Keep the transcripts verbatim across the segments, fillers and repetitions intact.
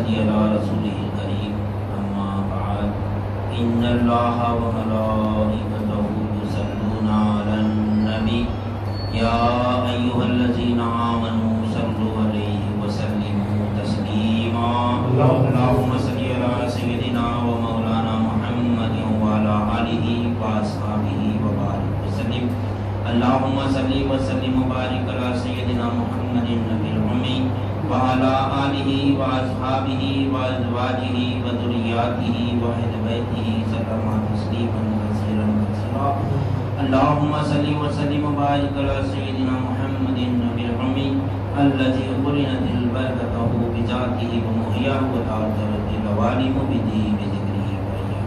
صلی علی رسولہ الکریم اما بعد ان اللہ وملائکتہ یصلون علی النبی یا ایھا الذین آمنوا صلوا علیہ وسلموا تسلیما اللہم صلی علی سیدنا و مولانا محمد وعلی آلہ واصحابہ وبارک وسلم اللہم صلی وسلم وبارک علی سیدنا محمد النبی الأمی وعلى آلہ واصحابہ وازواجہ وذریاتہ واہل بیتہ سلم تسلیما کثیرا کثیرا اللہم صلی وسلم وبارک علی سیدنا محمد النبی الأمی الذی قرنت البرکتہ بذاتہ ومحیاہ وتعطرت العوالم بدہ بذکرہ وحیاہ.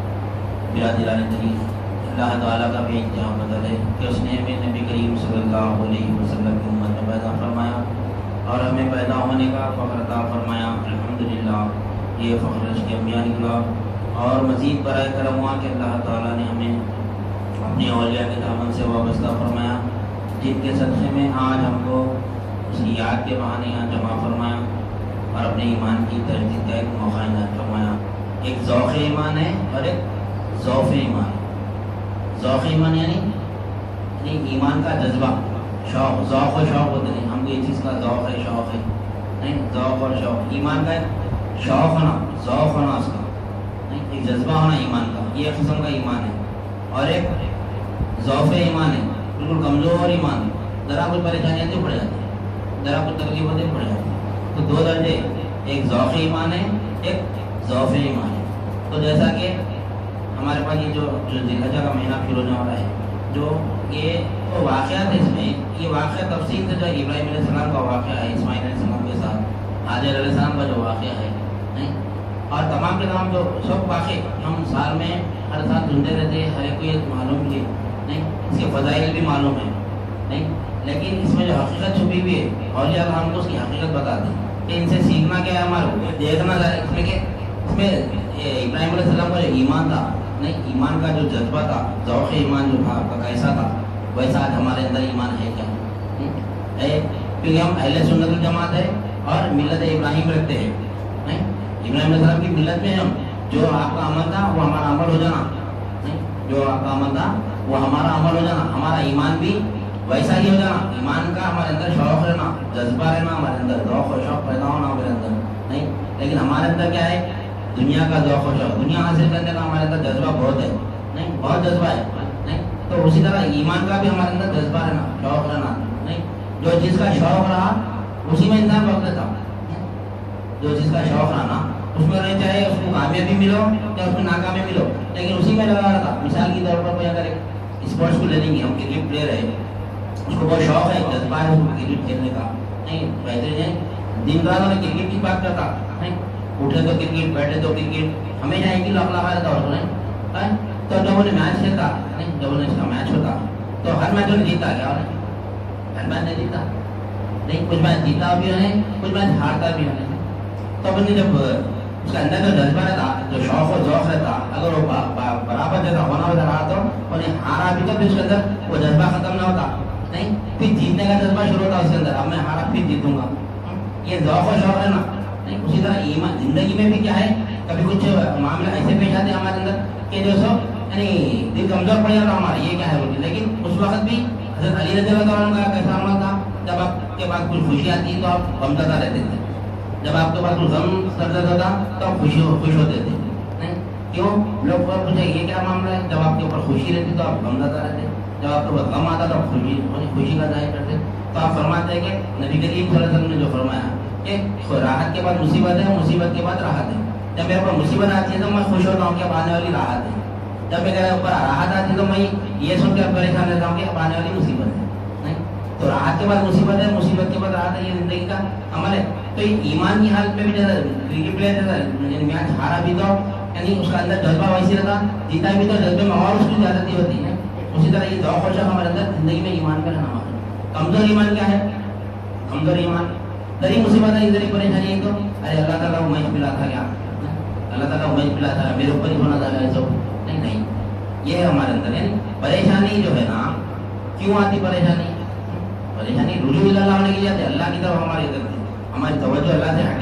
برادران کریم، اللہ تعالیٰ کا بے انتہا فضل ہے کہ اس نے ہمیں نبی کریم صلی اللہ علیہ وسلم کی امت میں پیدا فرمایا اور ہمیں پیدا ہونے کا فخر عطا فرمایا. الحمدللہ یہ فخر اس کے انبیاء نکلا اور مزید برائے کرم ہوا کہ اللہ تعالیٰ نے ہمیں اپنے اولیاء کے دامن سے وابستہ فرمایا، جن کے صدقے میں آج ہم کو اس کی یاد کے بہانے یہاں جمع فرمایا اور اپنے ایمان کی تجدید کا ایک موقع عنایت فرمایا. ایک ذوق ایمان ہے اور ایک ذوف ایمان. ذوق ایمان یعنی یعنی ایمان کا جذبہ، شوق. ذوق و شوق ہوتے نہیں، ہم کو یہ چیز کا ذوق ہے، شوق ہے نہیں. ذوق اور شوق، ایمان کا ایک شوق ہونا، ذوق ہونا اس کا نہیں، ایک جذبہ ہونا ایمان کا، یہ قسم کا ایمان ہے. اور ایک ذوف ایمان ہے، بالکل کمزور ایمان ہے، ذرا کچھ پریشانیاں تو پڑ جاتی ہیں، ذرا کچھ تکلیفیں تو پڑ جاتی ہیں. تو دو درجے، ایک ذوق ایمان ہے، ایک ذوف ایمان ہے. تو جیسا کہ ہمارے پاس یہ جو جو ذی الحجہ کا مہینہ شروع ہونے والا ہے، جو یہ تو واقعات ہے، اس میں یہ واقعہ تفصیل سے جو ابراہیم علیہ السلام کا واقعہ ہے، اسماعیل علیہ السلام کے ساتھ حاجر علیہ السلام کا جو واقعہ ہے نہیں، اور تمام کے تمام جو سب واقع ہم سال میں ہر سال سنتے رہتے ہیں، ہر ایک کو یہ معلوم ہے نہیں، اس کے فضائل بھی معلوم ہے نہیں، لیکن اس میں جو حقیقت چھپی ہوئی ہے اولیاء اللہ ہم کو اس کی حقیقت بتا دیں کہ ان سے سیکھنا کیا ہے ہمارا، دیکھنا اس میں کہ اس میں ابراہیم علیہ السلام کا جو ایمان تھا نہیں، ایمان کا جو جذبہ تھا، ذوق ایمان جو تھا آپ کا کیسا تھا، ویسا آج ہمارے اندر ایمان ہے کیا ہے؟ کیونکہ ہم اہل سنت الجماعت ہے اور ملت ابراہیم رکھتے ہیں نہیں، ابراہیم علیہ السلام کی ملت میں ہم جو آپ کا عمل تھا وہ ہمارا عمل ہو جانا نہیں، جو آپ کا عمل تھا وہ ہمارا عمل ہو جانا، ہمارا ایمان بھی ویسا ہی ہو جانا. ایمان کا ہمارے اندر شوق رہنا، جذبہ رہنا، ہمارے اندر ذوق و شوق پیدا ہونا ہمارے اندر نہیں. لیکن ہمارے اندر کیا ہے؟ دنیا کا ذوق و شوق، دنیا حاصل کرنے کا ہمارے اندر جذبہ بہت ہے نہیں، بہت جذبہ ہے نہیں. تو اسی طرح ایمان کا بھی ہمارے اندر جذبہ رہنا، شوق رہنا نہیں. جو چیز کا شوق رہا اسی میں انسان وقت دیتا، جو چیز کا شوق رہا نا اس میں رہے، چاہے اس کو کامیابی ملو یا اس کو ناکامی ملو، لیکن اسی میں لگا رہتا. مثال کی طور پر کوئی اگر ایک اسپورٹس کو لے لیں گے، ہم کرکٹ پلیئر ہے، اس کو بہت شوق ہے، جذبہ ہے اس کو کرکٹ کھیلنے کا نہیں، بہترین ہے، دن رات میں کرکٹ کی بات کرتا نہیں، اٹھے تو کرکٹ، بیٹھے تو کرکٹ، ہمیشہ ایک ہی لاکھ لگا رہتا اس کو نہیں. تو جب انہیں میچ کھیلتا نہیں، جب انہیں اس کا میچ ہوتا تو ہر میچ انہیں جیتا کیا انہیں؟ ہر میچ نہیں جیتا نہیں، کچھ میچ جیتا بھی انہیں، کچھ میچ ہارتا بھی انہیں. تو اپنی جب اس کے اندر جو جذبہ رہتا، جو شوق و ذوق رہتا، اگر وہ برابر جیسا ہونا ہوتا رہا تو انہیں ہارا بھی تو اس کے اندر وہ جذبہ ختم نہ ہوتا نہیں، پھر جیتنے کا جذبہ شروع ہوتا اس کے اندر، اب میں ہارا پھر جیتوں گا. یہ ذوق و شوق ہے نا نہیں. اسی طرح ایمان زندگی میں بھی کیا ہے، کبھی کچھ معاملہ ایسے پیش آتے ہیں ہمارے اندر کہ جو سو یعنی دل کمزور پڑ جاتا ہمارا، یہ کیا ہے بولتے، لیکن اس وقت بھی حضرت علی رضی اللہ عنہ کا کیسا عمل تھا، جب آپ کے پاس کچھ خوشی آتی ہے تو آپ غمزدہ رہتے تھے، جب آپ کے پاس کچھ غم سرزد ہوتا تو آپ خوشی خوش ہوتے تھے نہیں. کیوں؟ لوگ پوچھے یہ کیا معاملہ ہے، جب آپ کے اوپر خوشی رہتی تو آپ غمزدہ رہتے، جب آپ کے اوپر غم آتا تو آپ خوشی خوشی کا ظاہر کرتے. تو آپ فرماتے ہیں کہ نبی کریم صلی اللہ علیہ وسلم نے جو فرمایا کہ راحت کے بعد مصیبت ہے، مصیبت کے بعد راحت ہے. جب میرے اوپر مصیبت آتی ہے تو میں خوش ہوتا ہوں کہ اب آنے والی راحت ہے، جب میرے اوپر راحت آتی ہے تو میں یہ سن کر پریشان رہتا ہوں کہ اب آنے والی مصیبت ہے نہیں. تو راحت کے بعد مصیبت ہے، مصیبت کے بعد راحت ہے، یہ زندگی کا عمل ہے. تو یہ ایمان کی حالت میں بھی جیسا کرکٹ پلیئر جیسا میچ ہارا بھی تو یعنی اس کا اندر جذبہ ویسی رہتا، جیتا بھی تو جذبے میں اور اس کی زیادتی ہوتی ہے. اسی طرح یہ ذوق و شوق ہمارے اندر زندگی میں ایمان کا رہنا ہمارا. کمزور ایمان کیا ہے؟ کمزور ایمان ذری مصیبت ہے، ذری پریشانی ہے تو ارے اللہ تعالیٰ وہ میچ پلا تھا کیا، اللہ تعالیٰ وہ میچ پلا تھا میرے اوپر ہی ہونا تھا ایسا نہیں. نہیں یہ ہے ہمارے اندر یعنی پریشانی جو ہے نا. کیوں آتی پریشانی؟ پریشانی رجوع اللہ ہونے کے لیے آتی، اللہ کی طرف ہماری ہماری توجہ اللہ سے ہٹی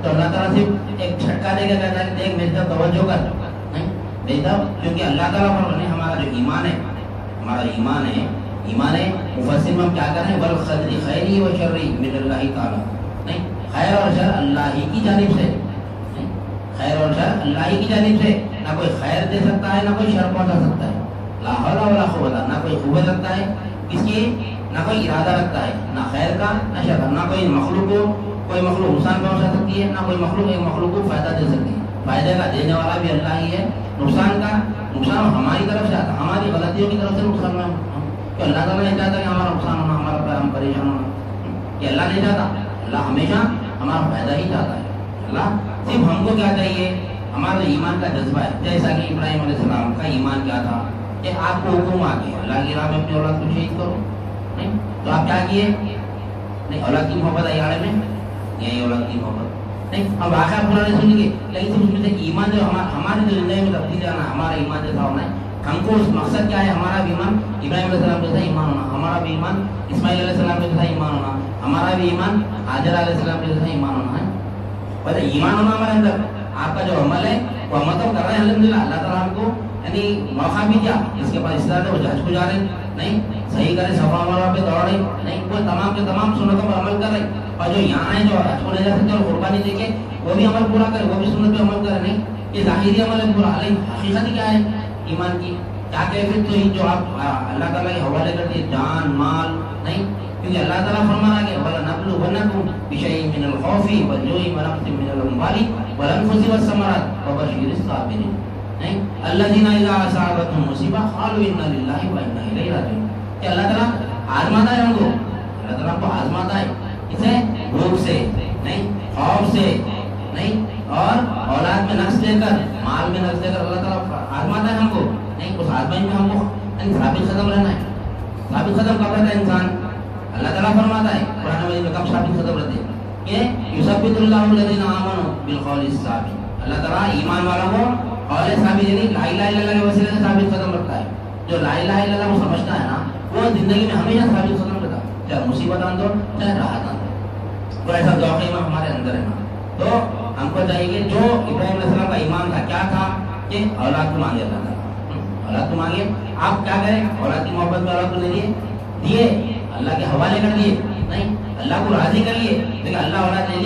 تو اللہ تعالیٰ صرف ایک جھٹکا دے کے کہتا ہے کہ دیکھ میری طرف توجہ کر نہیں دیتا، کیونکہ اللہ تعالیٰ فرمانے ہمارا جو ایمان ہے ہمارا ایمان ہے ایمان ہے مفسر میں ہم کیا کر رہے ہیں والقدر خیری و شری من اللہ تعالیٰ نہیں خیر اور شر اللہ ہی کی جانب سے نہیں خیر اور شر اللہ ہی کی جانب سے، نہ کوئی خیر دے سکتا ہے نہ کوئی شر پہنچا سکتا ہے، لا حول ولا قوت، نہ کوئی قوت رکھتا ہے اس کی نہ کوئی ارادہ رکھتا ہے نہ خیر کا نہ شر کا، نہ کوئی مخلوق کو کوئی مخلوق نقصان پہنچا سکتی ہے نہ کوئی مخلوق ایک مخلوق کو فائدہ دے سکتی ہے، فائدے کا دینے والا بھی اللہ ہی ہے، نقصان کا نقصان ہماری طرف سے آتا، ہماری غلطیوں کی طرف سے نقصان میں کہ اللہ تعالیٰ نہیں چاہتا کہ ہمارا نقصان ہونا ہمارا ہم پریشان ہونا، کہ اللہ نہیں چاہتا، اللہ ہمیشہ ہمارا فائدہ ہی چاہتا ہے، اللہ صرف ہم کو کیا چاہیے ہمارا ایمان کا جذبہ ہے، جیسا کہ ابراہیم علیہ السلام کا ایمان کیا تھا کہ آپ کو حکم آ گیا اللہ کی راہ میں اپنی اولاد کو شہید کرو نہیں تو آپ کیا کیے نہیں اولاد کی محبت آئی آڑے میں یہی اولاد کی محبت نہیں ہم واقعہ پورا نہیں سنیں گے لیکن صرف اس میں سے ایمان جو ہمارے جو زندگی میں تبدیلی آنا ہمارا ایمان جیسا ہونا ہے، ہم کو اس مقصد کیا ہے ہمارا بھی ایمان ابراہیم علیہ السلام جیسا ایمان ہونا، ہمارا بھی ایمان اسماعیل علیہ السلام جیسا ایمان ہونا، ہمارا بھی ایمان حاجر علیہ السلام جیسا ایمان ہونا ہے، بس ایمان ہونا ہمارے اندر، آپ کا جو عمل ہے وہ عمل تو کر رہے ہیں الحمدللہ، اللہ تعالیٰ ہم کو یعنی موقع بھی دیا، جس کے پاس استعداد ہے وہ حج کو جا رہے نہیں صحیح کرے صفا مروا پہ دوڑ رہے نہیں وہ تمام کے تمام سنتوں پر عمل کر رہے، اور جو یہاں ہے جو حج کو نہیں جا سکتے اور قربانی دے کے وہ بھی عمل پورا کرے، وہ بھی سنت پہ عمل کرے نہیں، یہ ظاہری عمل ہے پورا، لیکن حقیقت کیا ہے ایمان کی کیا کیفیت تو ہی جو آپ اللہ تعالیٰ کے حوالے کر دیے جان مال نہیں، کیونکہ اللہ تعالیٰ فرما رہا ہے وَلَنَبْلُوَنَّكُمْ بِشَيْءٍ مِّنَ الْخَوْفِ وَالْجُوعِ وَنَقْصٍ مِّنَ الْأَمْوَالِ وَالْأَنفُسِ وَالثَّمَرَاتِ وَبَشِّرِ الصَّابِرِينَ نہیں الذين اذا اصابتهم مصیبہ قالوا انا للہ وانا الیہ راجعون، کہ اللہ تعالیٰ آزماتا ہے ہم کو، اللہ تعالیٰ کو آزماتا ہے اسے بھوک سے نہیں خوف سے نہیں اور اولاد میں نقص دے کر مال میں نقص دے کر اللہ تعالیٰ آزماتا ہے ہم کو نہیں، اس آزمائش میں ہم کو ثابت قدم رہنا ہے، ثابت قدم کب رہتا ہے انسان اللہ تعالیٰ فرماتا ہے قرآن مجید میں کب ثابت قدم رہتے ہیں کہ یثبت اللہ الذین آمنوا بالقول الثابت، اللہ تعالیٰ ایمان والوں کو قول ثابت یعنی لا الہ الا اللہ کے وسیلے سے ثابت قدم رکھتا ہے، جو لا الہ الا اللہ کو سمجھتا ہے نا وہ زندگی میں ہمیشہ ثابت قدم رہتا ہے، چاہے مصیبت آن دو چاہے راحت آن دو، تو ایسا ذوق ایمان ہمارے اندر ہے نا، تو ہم کو چاہیے کہ جو ابراہیم علیہ السلام کا ایمان تھا کیا تھا کہ اولاد کو مانگے اللہ تعالیٰ، اولاد کو مانگے، آپ کیا کریں اولاد کی محبت میں اولاد کو لے لیے دیے اللہ کے حوالے کر دیے نہیں اللہ کو راضی کر لیے، لیکن اللہ اولاد لے لیا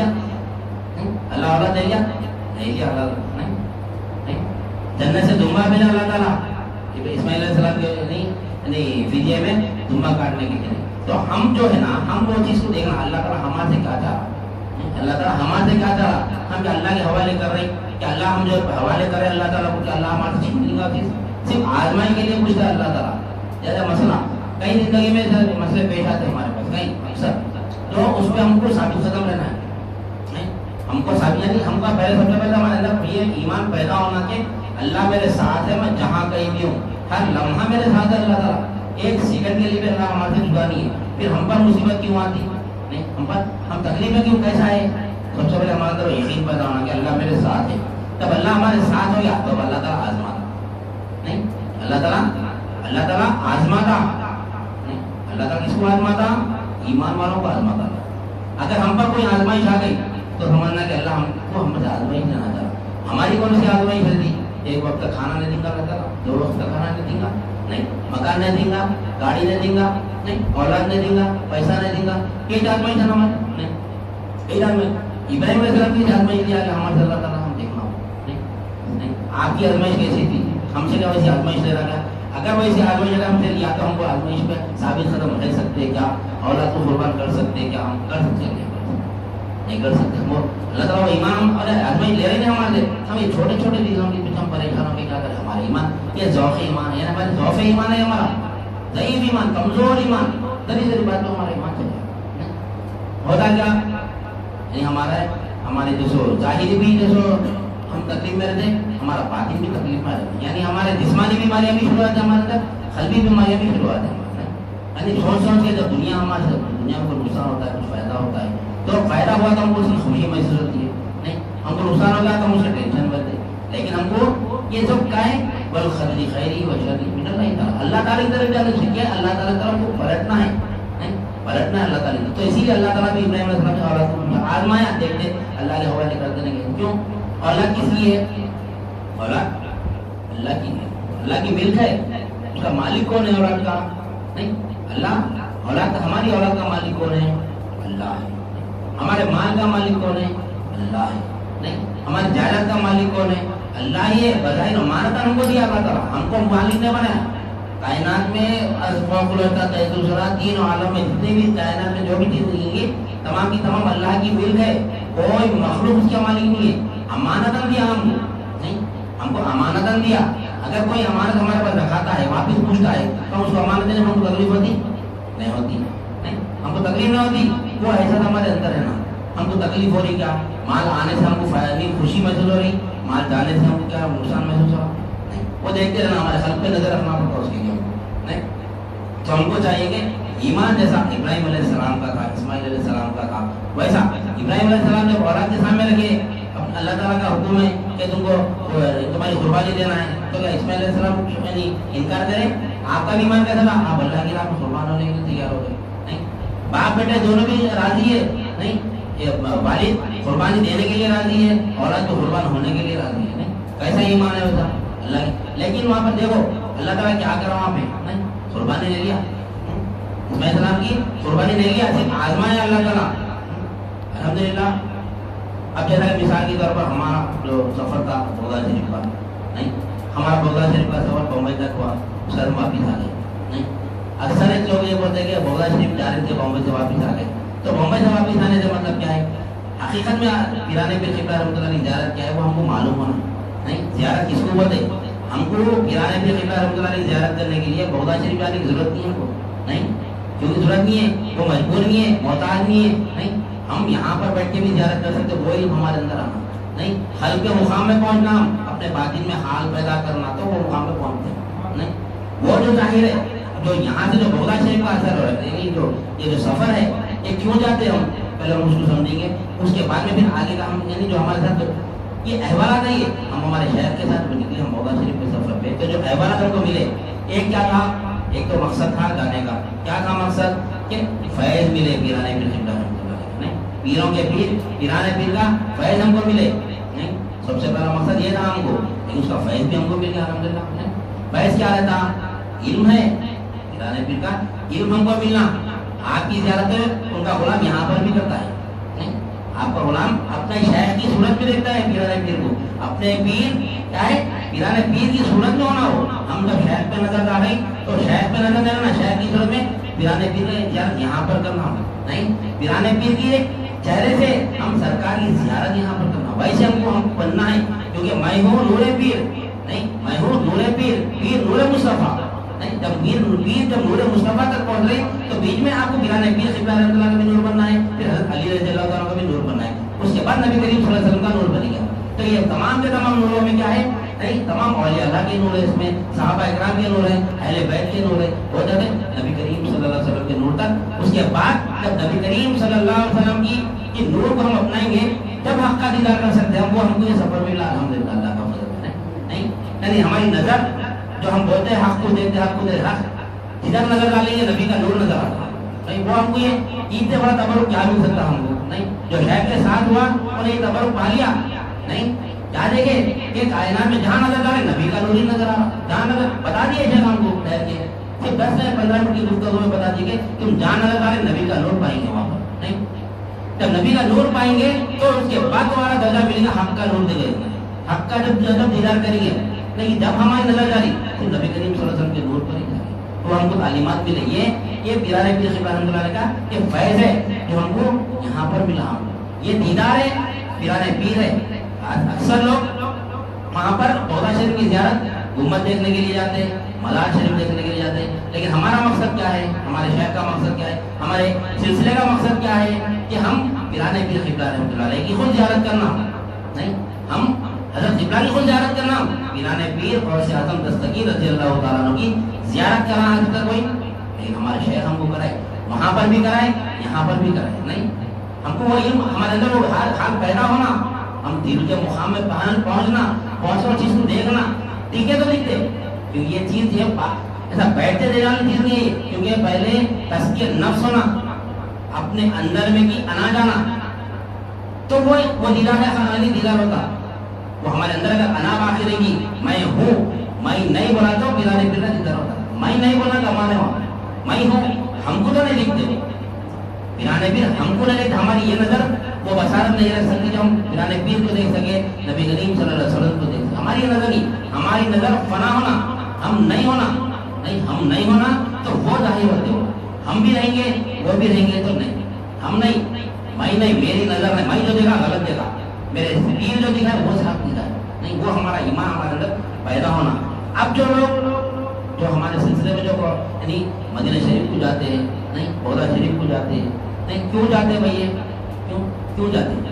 اللہ اولاد لے لیا نہیں لیا اولاد نہیں نہیں جنت سے دمبا بھیجا اللہ تعالیٰ اسماعیل علیہ السلام کے نہیں یعنی فدیے میں دمبا کاٹنے کے لیے، تو ہم جو ہے نا ہم وہ چیز کو دیکھنا اللہ تعالیٰ ہمارے سے کیا چاہ رہا اللہ تعالیٰ ہمارے سے کیا چاہ رہا ہم کیا اللہ کے حوالے کر رہے کہ اللہ ہم جو حوالے کرے اللہ تعالیٰ کو کہ اللہ ہمارے سے چھین گا چیز صرف آزمائی کے لیے پوچھتا ہے اللہ تعالیٰ، جیسا مسئلہ کئی زندگی میں مسئلے پیش آتے ہیں ہمارے پاس کئی اکثر، تو اس پہ ہم کو ثابت قدم رہنا ہے، ہم کو ثابت یعنی ہم کا پہلے سب سے پہلے ہمارے اندر یہ ایمان پیدا ہونا کہ اللہ میرے ساتھ ہے، میں جہاں کہیں بھی ہوں ہر لمحہ میرے ساتھ ہے اللہ تعالیٰ، ایک سیکنڈ کے لیے بھی اللہ ہمارے سے جدا نہیں ہے، پھر ہم پر مصیبت کیوں آتی نہیں ہم پر ہم تکلیف میں کیوں کیسا ہے، سب سے پہلے ہمارے اندر یقین پیدا ہونا کہ اللہ میرے ساتھ ہے، تب اللہ ہمارے ساتھ ہو گیا تو اللہ تعالیٰ آزماتا نہیں اللہ تعالیٰ اللہ تعالیٰ آزماتا نہیں اللہ تعالیٰ کس کو آزماتا ایمان والوں کو آزماتا، اگر ہم پر کوئی آزمائش آ گئی تو سمجھنا کہ اللہ ہم کو ہم سے آزمائش لینا چاہتا، ہماری کون سی آزمائش چلتی ایک وقت کا کھانا نہیں دیں گا اللہ تعالیٰ، دو وقت کا کھانا نہیں دیں گا نہیں مکان نہیں دیں گا گاڑی نہیں دیں گا نہیں اولاد نہیں دیں گا پیسہ نہیں دیں گا، یہ آزمائش ہے نا ہمارے نہیں یہ آزمائش ابراہیم علیہ السلام کی آزمائش دیا کہ ہمارے اللہ تعالیٰ ہم دیکھنا ہو نہیں نہیں آپ کی آزمائش کیسی تھی ہم سے کیا ویسی آزمائش لے رہا گیا، اگر ویسی آزمائش اگر ہم سے لیا تو ہم کو آزمائش پہ ثابت قدم رہ سکتے کیا اولاد کو قربان کر سکتے کیا ہم کر سکتے ہیں نہیں کر سکتے، وہ اللہ تعالیٰ ایمان اور آزمائش لے رہے ہیں ہمارے ہم یہ چھوٹے چھوٹے چیزوں کے پیچھے ہم پریشان ہو کے کیا کریں، ہمارے ایمان یہ ذوق ایمان ہے ہمارے ذوق ایمان ہے ہمارا ضعیف ایمان کمزور ایمان ذری ذری بات تو ہمارا ایمان چل جائے ہوتا کیا یعنی ہمارا ہمارے جو سو ظاہری بھی جو سو ہم تکلیف میں رہتے ہمارا باطن بھی تکلیف میں رہتا، یعنی ہمارے جسمانی بیماریاں بھی شروع ہوتی ہیں ہمارے اندر قلبی بیماریاں بھی شروع ہوتی ہیں، یعنی سوچ سوچ کے جب دنیا ہمارے دنیا میں کوئی نقصان ہوتا ہے کچھ فائدہ ہوتا ہے تو فائدہ ہوا تو ہم کو اس کی خوشی محسوس ہوتی ہے نہیں ہم کو نقصان ہو گیا تو ہم اسے ٹینشن بنتے، لیکن ہم کو یہ سب کیا ہے والخیری خیری و شری من اللہ تعالیٰ اللہ تعالیٰ کی طرف جانا سیکھے اللہ تعالیٰ کی طرف کو پلٹنا ہے نہیں پلٹنا ہے اللہ تعالیٰ نے. تو اسی لیے اللہ تعالیٰ بھی ابراہیم علیہ السلام کی اولاد کو آزمایا, دیکھتے اللہ کے حوالے کر دینے کے. کیوں؟ اولاد کس لیے ہے؟ اولاد اللہ کی ہے, اللہ کی ملک ہے. اس کا مالک کون ہے اولاد کا؟ نہیں اللہ. اولاد کا, ہماری اولاد کا مالک کون ہے؟ اللہ ہے. ہمارے مال کا مالک کون ہے؟ اللہ ہے. نہیں, ہماری جائیداد کا مالک کون ہے؟ اللہ ہی ہے. بظاہر امانت ہم کو دیا اللہ تعالیٰ, ہم کو مالک نے بنایا. کائنات میں تین عالم میں جتنے بھی کائنات میں جو بھی چیز ہوئی گی تمام کی تمام اللہ کی ملک ہے. کوئی مخلوق اس کا مالک نہیں ہے. امانت دیا ہم کو, نہیں ہم کو امانت دیا. اگر کوئی امانت ہمارے پاس رکھاتا ہے, واپس پوچھتا ہے, تو اس کو امانت دینے میں ہم کو تکلیف ہوتی نہیں ہوتی؟ نہیں, ہم کو تکلیف نہیں ہوتی. وہ ایسا ہمارے اندر ہے نا. ہم کو تکلیف ہو رہی کیا؟ مال آنے سے ہم کو فائدہ نہیں, خوشی محسوس ہو رہی. مال جانے سے ہم کو کیا نقصان محسوس ہو رہا؟ نہیں, وہ دیکھتے رہنا, ہمارے خلق پہ نظر رکھنا پڑتا اس کے لیے. نہیں, تو ہم کو چاہیے کہ ایمان جیسا ابراہیم علیہ السلام کا تھا, اسماعیل علیہ السلام کا تھا, ویسا ابراہیم علیہ السلام جب اولاد کے سامنے رکھے, اللہ تعالیٰ کا حکم ہے کہ تم کو تمہاری قربانی دینا ہے, تو کیا اسماعیل علیہ السلام یعنی انکار کرے؟ آپ کا بھی ایمان کیسا تھا؟ آپ اللہ کی راہ میں قربان ہونے کے لیے تیار ہو گئے. نہیں, باپ بیٹے دونوں بھی راضی ہے. نہیں, والد قربانی دینے کے لیے راضی ہے, اولاد کو قربان ہونے کے لیے راضی ہے. نہیں, کیسا ایمان ہے ویسا اللہ کی. لیکن وہاں پر دیکھو اللہ تعالیٰ کیا کرا وہاں پہ, نہیں قربانی لے لیا, اسماعیل السلام کی قربانی لے لیا, صرف آزمایا اللہ تعالیٰ. الحمدللہ. اب جیسا کہ مثال کے طور پر ہمارا جو سفر تھا بغداد شریف کا, نہیں ہمارا بغداد شریف کا سفر بمبئی تک ہوا, اس سے ہم واپس آ گئے. نہیں, اکثر ایک لوگ یہ بولتے ہیں کہ بغداد شریف جا رہے تھے, بمبئی سے واپس آ گئے. تو بمبئی سے واپس آنے کا مطلب کیا ہے؟ حقیقت میں پیرانے پیر قبلہ رحمۃ اللہ کی زیارت کیا ہے وہ ہم کو معلوم ہونا. نہیں, زیارت کس کو بولتے؟ ہم کو پیرانے پیر قبلہ رحمۃ اللہ کی زیارت کرنے کے لیے بغداد شریف جانے کی ضرورت نہیں ہے ہم کو. نہیں, کیونکہ ضرورت نہیں ہے, وہ مجبور نہیں ہے, محتاج نہیں ہے. نہیں, ہم یہاں پر بیٹھ کے بھی زیارت کر سکتے, وہ علم ہمارے اندر آنا. نہیں, خلق کے مقام میں پہنچنا, اپنے باطن میں حال پیدا کرنا, تو وہ مقام میں پہنچتے ہیں. نہیں, وہ جو ظاہر ہے, جو یہاں سے جو بغداد شریف کا اثر ہو رہا ہے, یعنی جو یہ جو سفر ہے یہ کیوں جاتے ہیں ہم, پہلے ہم اس کو سمجھیں گے, اس کے بعد میں پھر آگے کا ہم یعنی جو ہمارے ساتھ یہ احوالات نہیں ہے. ہم ہمارے شہر کے ساتھ نکلے ہم بغداد شریف کے سفر پہ, تو جو احوالات ہم کو ملے, ایک کیا تھا, ایک تو مقصد تھا جانے کا. کیا تھا مقصد؟ کہ فیض ملے پیرانے پیر قبلہ رحمۃ اللہ علیہ. نہیں, پیروں کے پیر پیرانے پیر کا فیض ہم کو ملے. نہیں, سب سے پہلا مقصد یہ تھا ہم کو, لیکن اس کا فیض بھی ہم کو مل گیا الحمدللہ. نہیں, فیض کیا رہتا؟ علم ہے, پیرانے پیر کا علم ہم کو ملنا. آپ کی زیارت ان کا غلام یہاں پر بھی کرتا ہے. نہیں, آپ کا غلام اپنے شیخ کی صورت میں دیکھتا ہے پیرانے پیر کو. اپنے پیر کیا ہے, پیرانے پیر کی صورت میں ہونا ہو. ہم جب شیخ پہ نظر ڈالیں تو شیخ پہ نظر دینا, شیخ کی صورت میں پیرانے پیر کی زیارت یہاں پر کرنا. نہیں, پیرانے پیر کی چہرے سے ہم سرکار کی زیارت یہاں پر کرنا. ویسے ہم کو ہم بننا ہے, کیونکہ میں ہوں نور پیر. نہیں, میں ہوں نور پیر, پیر نور مصطفیٰ. نہیں, جب پیر پیر جب نور مصطفیٰ تک پہنچ رہے تو بیچ میں آپ کو پیرانے پیر قبلہ رحمۃ اللہ کا بھی نور بننا ہے, پھر حضرت علی رضی اللہ تعالیٰ کا بھی نور بننا ہے, اس کے بعد نبی کریم صلی اللہ علیہ وسلم کا نور بنے گا. تو یہ تمام کے تمام نوروں میں کیا ہے؟ نہیں, تمام اولیاء اللہ کے نور ہے, اس میں صحابہ اکرام کے نور ہے, اہل بیت کے نور ہے, ہو جاتے نبی کریم صلی اللہ علیہ وسلم کے نور تک. اس کے بعد جب نبی کریم صلی اللہ علیہ وسلم کی یہ نور کو ہم اپنائیں گے, جب حق کا دیدار کر سکتے ہیں ہم, وہ ہم کو یہ سفر ملا الحمدللہ اللہ کا فضل ہے. نہیں, یعنی ہماری نظر جو ہم بولتے ہیں حق کو دیکھتے, حق کو دیکھتے, حق جدھر نظر ڈالیں گے نبی کا نور نظر آتا ہے. نہیں, وہ ہم کو یہ عید سے بڑا تبرک کیا مل سکتا ہم کو. نہیں, جو شہر کے ساتھ ہوا انہوں نے یہ تبرک پا لیا. نہیں, کیا دیکھے کہ کائنات میں جہاں نظر ڈالے نبی کا نور ہی نظر آ رہا. جہاں نظر بتا دیے شہر ہم کو ٹھہر کے, صرف دس سے پندرہ منٹ کی گفتگو میں بتا دیے کہ تم جہاں نظر ڈالے نبی کا نور پائیں گے وہاں پر. نہیں, جب نبی کا نور پائیں گے تو اس کے بعد تمہارا درجہ ملے گا حق کا نور دے گا. حق کا جب جب دیدار کریں گے, لیکن جب ہماری نظر ڈالی تو نبی کریم صلی اللہ علیہ وسلم کے نور پر ہی جائے, تو ہم کو تعلیمات ملے. یہ یہ پیرانے پیر قبلہ رحمۃ اللہ کا یہ فیض ہے جو ہم کو یہاں پر ملا. یہ دیدار ہے, پیرانے پیر ہے. اکثر لوگ وہاں پر بغداد شریف کی زیارت گنبد دیکھنے کے لیے جاتے ہیں, مزار شریف دیکھنے کے لیے جاتے ہیں, لیکن ہمارا مقصد کیا ہے, ہمارے شہر کا مقصد کیا ہے, ہمارے سلسلے کا مقصد کیا ہے کہ ہم پیرانے پیر قبلہ رحمۃ اللہ علیہ کی خود زیارت کرنا. نہیں, ہم حضرت قبلہ کی خود زیارت کرنا, پیرانے پیر غوث اعظم دستگیر رضی اللہ تعالیٰ عنہ کی زیارت کرنا آج تک کوئی, لیکن ہمارے شیخ ہم کو کرائے, وہاں پر بھی کرائے, یہاں پر بھی کرائے. نہیں, ہم کو وہ علم ہمارے اندر وہ حال حال پیدا ہونا, ہم دل کے مقام میں پہنچنا, پہنچنا چیز کو دیکھنا. ٹھیک ہے, تو دکھتے, کیونکہ یہ چیز یہ ایسا بیٹھتے دینے والی چیز نہیں ہے, کیونکہ پہلے تزکیہ نفس ہونا, अपने अंदर में की आना जाना, तो वो वो दीदार है, खाली दीदार होता। वो हमारे अंदर अगर अना बाकी रहेगी, मैं हूँ, मैं नहीं बोला तो बिना बिना दीदार होता। मैं नहीं बोला तो माने हो, मैं हूँ, हमको तो नहीं दिखते वो बिराने पीर, हमको नहीं दिखते। हमारी ये नजर वो बसारत नहीं रख सकती जो हम बिराने पीर को देख सके, नबी करीम सल्लल्लाहु अलैहि वसल्लम को देख सके। हमारी नजर नहीं, हमारी नजर फना होना, हम नहीं होना, नहीं हम नहीं होना तो वो जाहिर होते हो। हम भी रहेंगे, वो भी रहेंगे तो नहीं, हम नहीं, मैं नहीं, मेरी नजर नहीं, मैं जो देखा गलत देखा, मेरे पीर जो दिखा वो साफ दिखा, नहीं वो हमारा ईमान हमारे अंदर पैदा होना। अब जो लोग जो हमारे सिलसिले में जो यानी मदीना शरीफ को जाते हैं, नहीं पौधा शरीफ को जाते हैं, नहीं क्यों जाते हैं भैया, क्यों क्यों जाते हैं?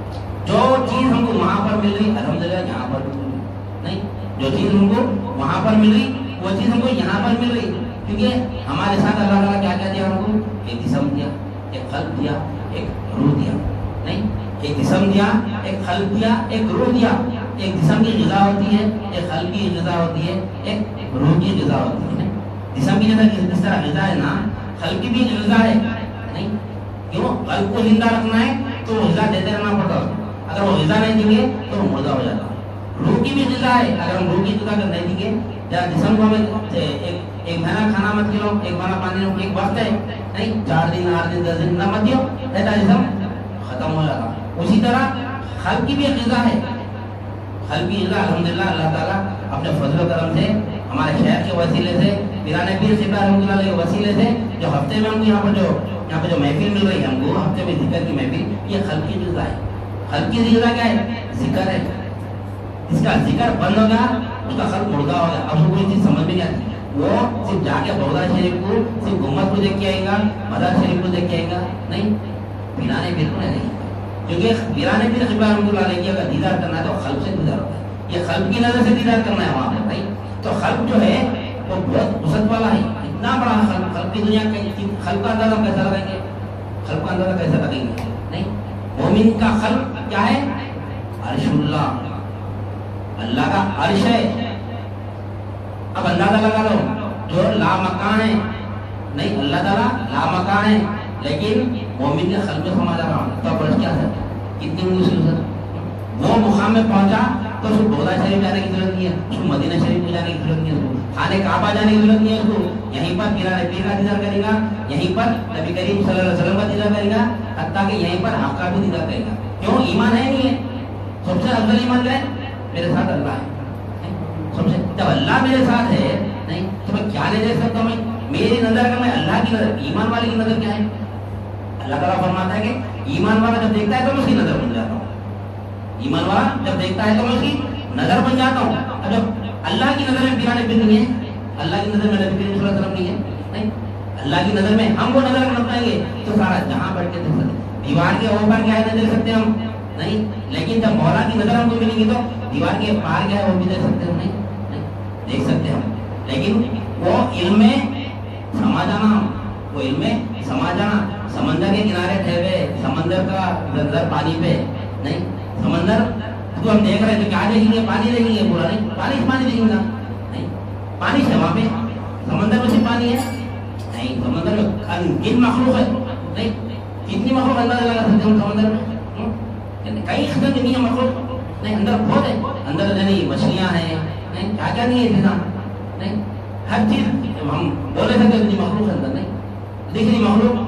जो चीज हमको वहां पर मिल रही अल्हम्दुलिल्लाह यहाँ पर भी मिल रही, नहीं जो चीज हमको वहां पर मिल रही वो चीज हमको यहाँ पर मिल रही, क्योंकि हमारे साथ अल्लाह ताला क्या क्या दिया हमको, एक जिस्म दिया, एक खल्क दिया, एक रूह दिया, नहीं एक जिस्म दिया, एक खल्क दिया, एक रूह दिया। एक जिस्म की ग़िज़ा होती है, एक खल्क की ग़िज़ा होती है, एक रूह की ग़िज़ा होती है। जिस्म की जैसा जिस तरह ग़िज़ा है ना, खल्क की भी ग़िज़ा है, नहीं क्यों खल्क को जिंदा रखना है तो ग़िज़ा देते रहना पड़ता है, अगर वो ग़िज़ा नहीं देंगे तो वो मुर्दा हो जाता है। रूह की भी ग़िज़ा है, अगर हम रूह की ग़िज़ा अगर नहीं देंगे, या जिस्म को हमें एक एक महीना खाना मत खिलाओ, एक महीना पानी लो, एक वक्त है, नहीं चार दिन आठ दिन दस दिन न मत दियो, रहता जिस्म खत्म हो जाता। उसी तरह खल्क की भी ग़िज़ा है, खल्क की ग़िज़ा अल्हम्दुलिल्लाह अल्लाह ताला अपने फजल करम से हमारे शहर के वसीले से, पीराने पीर सिपा रहमतुल्लाह के वसीले से जो हफ्ते में हमको यहाँ पर जो यहाँ पर जो महफिल मिल रही है हमको, हफ्ते में जिक्र की महफिल, ये खल्क की ग़िज़ा है। खल्क की ग़िज़ा क्या है? जिक्र है। इसका जिक्र बंद हो गया, उसका खल्क मुर्दा हो गया, अब उसको कोई चीज समझ में नहीं आती। वो सिर्फ जाके बौदा शरीफ को, सिर्फ गुम्बद को देख के आएगा, मदर शरीफ को देख के आएगा, नहीं पीराने पीर को नहीं, क्योंकि पीराने पीर सिपा रहमतुल्लाह अलैह की अगर दीदार करना है तो खल्क से दीदार होता है। ये खल्क की नजर से दीदार करना है वहाँ पर, नहीं तो खल्क जो है वो बहुत वसत वाला है, इतना बड़ा खल्क, खल्क की दुनिया खल्क का अंदाजा कैसा लगाएंगे, खल्क का अंदाजा कैसा लगाएंगे? नहीं, मोमिन का खल्क क्या है? अर्शुल्लाह, अल्लाह का अर्श है। अब अंदाजा लगा लो, जो लामकान है, नहीं अल्लाह ताला लामकान है, लेकिन मोमिन के खल्क में समा जा रहा है, तो अब क्या है, कितनी मुश्किल है। वो मुकाम में पहुंचा तो उसको बौदा शरीफ जाने की जरूरत नहीं है, उसको मदीना शरीफ में जाने की जरूरत नहीं है, उसको खाने काबा जाने की जरूरत नहीं है, उसको यहीं पर पीराने पीर का दीदार करेगा, यहीं पर नबी करीम सल्लल्लाहु अलैहि वसल्लम का दीदार करेगा, हत्ता कि यहीं पर हक का भी दीदार करेगा। क्यों? ईमान है नहीं है, सबसे अफजल ईमान क्या है? मेरे साथ अल्लाह है, सबसे जब अल्लाह मेरे साथ है, नहीं तो मैं क्या नहीं देख सकता? मैं मेरी नजर अगर मैं अल्लाह की नजर, ईमान वाले की नजर क्या है? अल्लाह ताला फरमाता है कि ईमान वाला जब देखता है तो मैं उसकी नजर बन जाता हूँ, ईमान वाला जब देखता है तो मैं उसकी नजर बन जाता हूँ। अब जब अल्लाह की नजर में पीराने पीर नहीं है, अल्लाह की नजर में नबी करीम सल्लल्लाहु अलैहि वसल्लम नहीं है, नहीं अल्लाह की नजर में हम वो नजर बन पाएंगे तो सारा जहां बैठ के देख सकते, दीवार के ऊपर क्या है नहीं देख सकते हम, नहीं, लेकिन जब मौला की नजर हमको मिलेगी तो दीवार के पार क्या है वो भी देख सकते हैं, नहीं, नहीं देख सकते हम, लेकिन वो इल्म में समा जाना, वो इल्म में समा जाना, समंदर के किनारे ठहरे, समंदर का नजर पानी पे, नहीं समंदर तो हम देख रहे हैं तो क्या देखेंगे? पानी देखेंगे पूरा, नहीं पानी पानी देखेंगे, नहीं पानी से वहां पे समंदर में सिर्फ पानी है, नहीं समंदर में किन मखलूक है, नहीं कितनी मखलूक अंदाजा लगा सकते हैं समंदर में? कई किस्म की नहीं है मखलूक, नहीं अंदर बहुत है, अंदर नहीं मछलियां हैं, नहीं क्या क्या नहीं है, नहीं हर चीज हम बोले सकते हैं मखलूक अंदर, नहीं दिख रही मखलूक।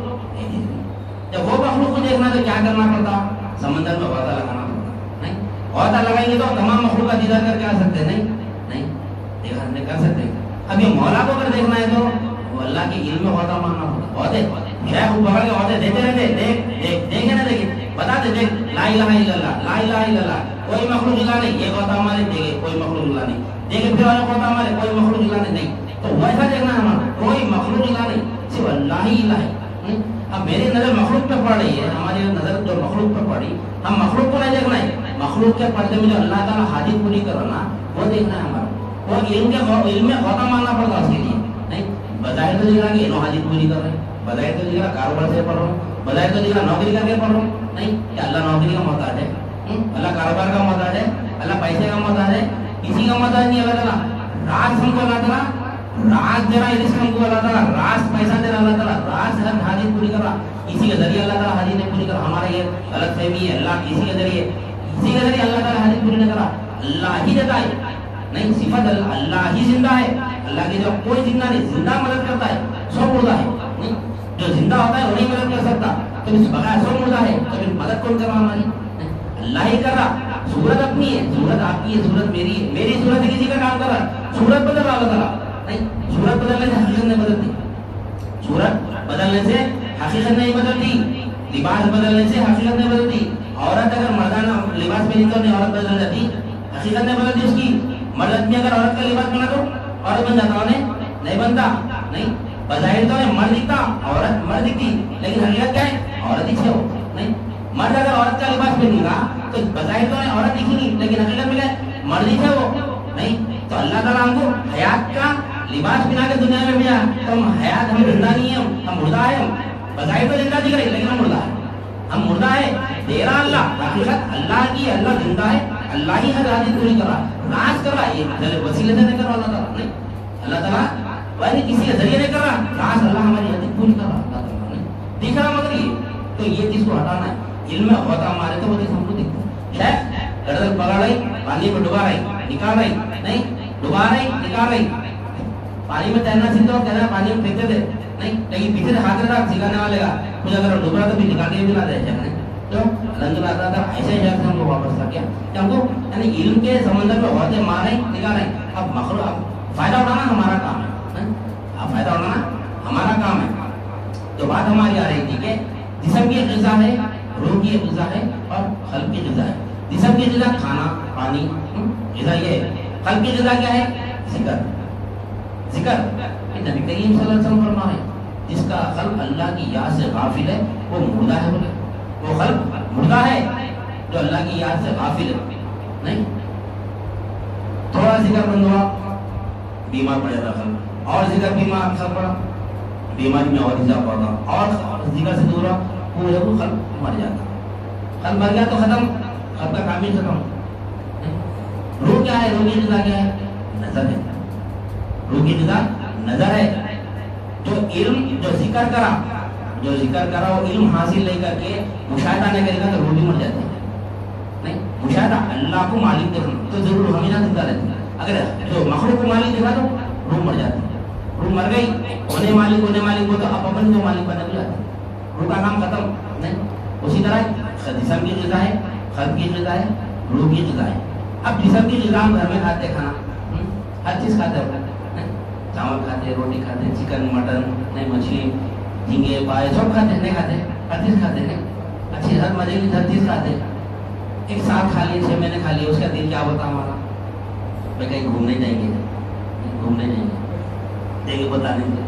जब वो मखलूक को देखना तो क्या करना पड़ता? समंदर में गौता लगाना पड़ता, नहीं गौता लगाएंगे तो तमाम मखलूक का दीदार करके आ सकते हैं, नहीं नहीं देखा नहीं कर सकते। अब ये मौला को अगर देखना है तो वो अल्लाह के इल्म में गौता मानना पड़ता, गौते शेख पकड़ के गौते देते रहते, देख देख देखे ना देखे बताते, देख ला इलाहा इल्लल्लाह, ला इलाहा इल्लल्लाह, कोई मखलूक हिला नहीं, ये गौता हमारे देखे, कोई मखलूक हिला नहीं, देखे फिर वाला गौता हमारे, कोई मखलूक हिला नहीं, तो वैसा देखना हमारा, कोई मखलूक हिला नहीं, सिर्फ अल्लाह ही हिला है। अब मेरी नजर मखलूक पे पड़ रही है, हमारी नजर जो मखलूक पे पड़ी, हम मखलूक को नहीं देखना है, मखलूक के पर्दे में जो अल्लाह ताला हाजिर पूरी करना वो देखना है हमारा, वो इल्म के इल्म में गौता मानना पड़ता उसके लिए, नहीं बजाय तो दिख रहा कि इन्हों हाजिर पूरी कर रहे हैं, बजाय तो दिख रहा कारोबार से पढ़ रहा हूँ, बजाय तो दिख रहा नौकरी करके पढ़ रहा हूँ, नहीं कि अल्लाह नौकरी का मोहताज है, अल्लाह कारोबार का मोहताज है, अल्लाह पैसे का मोहताज है, किसी का मोहताज नहीं। अल्लाह ताला राज हमको अल्लाह ताला राज दे रहा है रिस्क हमको अल्लाह ताला, राज पैसा दे रहा अल्लाह ताला, राज हर हाजिर पूरी कर रहा, इसी के जरिए अल्लाह ताला हाजिर पूरी कर। हमारा ये गलत फहमी है, अल्लाह इसी के जरिए इसी के जरिए अल्लाह ताला हाजिर पूरी नहीं कर रहा, अल्लाह ही देता है। नहीं, सिफत अल्लाह ही जिंदा है, अल्लाह की जो कोई जिंदा नहीं, जिंदा मदद करता है, सब मुर्दा है। नहीं, जो जिंदा होता है वही मदद कर सकता, तो इस बगैर सब मुर्दा है, तो फिर मदद कौन कर रहा हमारी? अल्लाह ही कर रहा। सूरत अपनी है, सूरत आपकी है, सूरत मेरी है, मेरी सूरत किसी का काम कर रहा है, सूरत बदल रहा अल्लाह ताला। नहीं, सूरत बदलने से हकीकत नहीं बदलती, सूरत बदलने से हकीकत नहीं बदलती, लिबास बदलने से हकीकत नहीं बदलती। औरत अगर मर्दाना लिबास पहनी तो नहीं औरत बदल जाती, हकीकत नहीं बदलती उसकी। मर्द आदमी अगर औरत का लिबास पहना तो औरत बन जाता है, नहीं बनता। नहीं, बजाहिर तो है मर्द दिखता, औरत मर्द दिखती, लेकिन हकीकत क्या है? औरत दिखे हो। नहीं, मर्द अगर औरत का लिबास पहनेगा तो बजाहिर तो है औरत दिखेगी, लेकिन हकीकत में क्या है? मर्द दिखे हो। नहीं, तो अल्लाह ताला हमको हयात का लिबास पहना के दुनिया में भेजा, तो हम हयात, हमें जिंदा नहीं है, हम मुर्दा है। हम बजाहिर तो जिंदा दिख रही, लेकिन हम मुर्दा है, हम मुर्दा है। दे रहा अल्लाह, हकीकत अल्लाह की, अल्लाह जिंदा है, अल्लाह ही हर हाजिर पूरी कर रहा, राज कर रहा है। ये वसीले से नहीं कर रहा अल्लाह ताला। नहीं, अल्लाह ताला वही किसी के जरिए नहीं कर रहा, राज अल्लाह हमारी हाजिर पूरी कर रहा अल्लाह ताला। नहीं दिख रहा मगर ये, तो ये चीज को हटाना है। इल्म होता हमारे तो वो चीज हमको दिखता है। गड़बड़ पकड़ रही, पानी में डुबा रही, निकाल रही, नहीं डुबा रही, निकाल रही। पानी में तैरना सीखो, कहना पानी में फेंकते थे, नहीं, लेकिन पीछे से हाथ रखा सिखाने वाले का, कुछ अगर डूब रहा तो भी निकाल के भी ला दे। तो अल्हम्दुलिल्लाह था ऐसे ही हमको वापस कर गया कि हमको यानी इल्म के समंदर में होते मारे निकाल रहे। अब मखलूक, अब फायदा उठाना हमारा काम है, अब फायदा उठाना हमारा काम है। तो बात हमारी आ रही थी कि जिस्म की ग़िज़ा है, रूह की ग़िज़ा है और क़ल्ब की ग़िज़ा है। जिस्म की ग़िज़ा खाना पानी, ग़िज़ा ये है। क़ल्ब की ग़िज़ा क्या है? ज़िक्र, ज़िक्र। नबी करीम सल्लल्लाहु अलैहि वसल्लम फरमाए, जिसका क़ल्ब अल्लाह की याद से गाफिल है वो मुर्दा है। बोले वो क़ल्ब मुर्दा है जो अल्लाह की याद से गाफिल है। नहीं, थोड़ा ज़िक्र बंद हुआ बीमार पड़ जाता क़ल्ब, और ज़िक्र बीमार अक्सर पड़ा बीमारी में और इजाफा होता, और ज़िक्र से दूर पूरे वो क़ल्ब मर जाता। क़ल्ब मर गया तो खत्म, क़ल्ब का काम ही खत्म। रूह क्या है? रूह की ग़िज़ा क्या है? नज़र है। रूह की ग़िज़ा नज़र है। जो इल्म, जो जिक्र करा, जो जिक्र करा वो इल्म हासिल नहीं करके मुशाहिदा नहीं करेगा तो रूह भी मर जाती है। नहीं, मुशाहिदा अल्लाह को मालिक देखना तो जरूर हमेशा जिंदा रहती है। अगर जो मखलूक को मालिक देखा तो रूह मर जाती है। रूह मर गई, होने मालिक होने मालिक हो तो अब अपन को मालिक बनने लग जाता है, रूह का काम खत्म। नहीं, उसी तरह जिस्म की ग़िज़ा है, क़ल्ब की ग़िज़ा है, रूह की ग़िज़ा है। अब जिस्म की ग़िज़ा हम घर में खाते खाना, हर चीज़ खाते हैं, चावल खाते, रोटी खाते, चिकन मटन, नहीं मछली, झींगे पाए सब खाते, नहीं खाते, हर चीज़ खाते हैं, अच्छी हर मजे की हर चीज़ खाते। एक साल खा लिए, छः महीने खा लिए, उसका दिल क्या होता हमारा? भाई कहीं घूमने जाएंगे, घूमने जाएंगे, देंगे बता देंगे,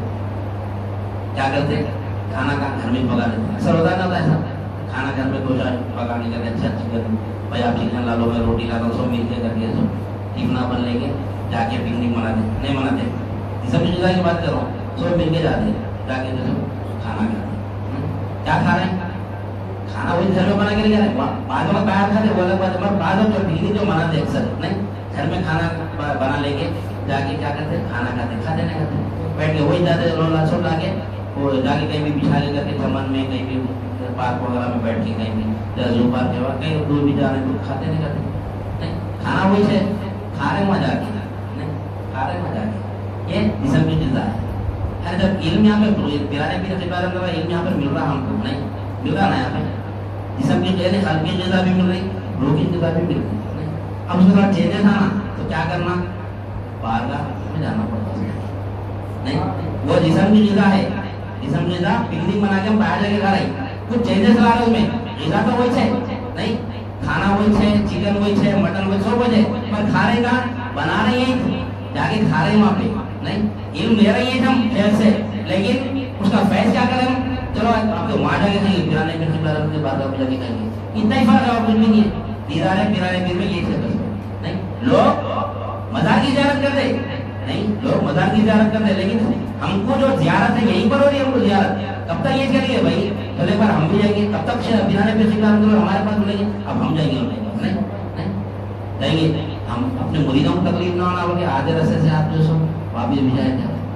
क्या करते? खाना का घर में पका लेते। अक्सर होता ना ऐसा, खाना घर में कोई पकाने का अच्छा चिकन, भाई आप चिकन ला लो, मैं रोटी ला लो, सब मिल के करके सब टिफना बन लेके जाके पिकनिक मनाते, नहीं मनाते, सब ग़िज़ा की बात कर रहा हूँ, सब मिल के जाते जाके तो सब खाना खाते। क्या खा रहे हैं? खाना वही घर में बना के नहीं जा रहे, बाद में बाहर खाते, वो अलग बात है। बाद में जो पिकनिक जो मनाते अक्सर, नहीं घर में खाना बना लेके जाके क्या करते? खाना खाते, खाते नहीं खाते, बैठ के वही जाते रोला छोड़ ला के वो जाके कहीं भी बिछा ले करके चमन में, कहीं भी पार्क वगैरह में बैठ के, कहीं भी जू पार्क के कहीं दूर भी जा रहे हैं तो खाते नहीं खाते। नहीं, खाना वही से खा रहे मजा के, नहीं खा रहे मजा के, ये जिस्म की ग़िज़ा है। अरे जब इल्म यहाँ पे पिराने पीने के बारे में इल्म यहाँ पर मिल रहा हमको, नहीं मिल रहा ना यहाँ पे जिस्म की ग़िज़ा, क़ल्ब की ग़िज़ा भी मिल रही, रूह की ग़िज़ा भी मिल रही। अब उसके बाद चेंजेस आना तो क्या करना? बारगाह में जाना पड़ता है। नहीं, वो जिस्म की ग़िज़ा है, जिस्म की ग़िज़ा पिकनिक बना के हम बाहर जाके खा रहे, कुछ चेंजेस ला रहे उसमें, ग़िज़ा तो वही है, नहीं खाना वही है, चिकन वही है, मटन वही सब वही है, पर खा रहे कहाँ? बना रहे हैं जाके खा रहे हैं वहाँ पे। नहीं, इल्म ले रही है हम फैज से, लेकिन उसका फैज क्या करें हम? चलो आपको वहाँ जाके खाएंगे, पिराने पीर के बारे में बात जाके खाएंगे, इतना ही फर्क है और कुछ भी नहीं है। पिराने पिराने पीर में यही है। नहीं, लोग मज़ार की ज़ियारत करते, नहीं लोग मज़ार की ज़ियारत करते, लेकिन हमको जो ज़ियारत है यहीं पर हो रही है। हमको ज़ियारत कब तक ये करेंगे भाई? चलो एक बार हम भी जाएंगे, कब तक पिराने पीर के हमारे पास बोलेंगे अब हम जाएंगे, नहीं नहीं जाएंगे हम। अपने मुरीदों को तकलीफ ना होना होगी, आधे रस्ते से आप जो सो वापिस भी जाएंगे।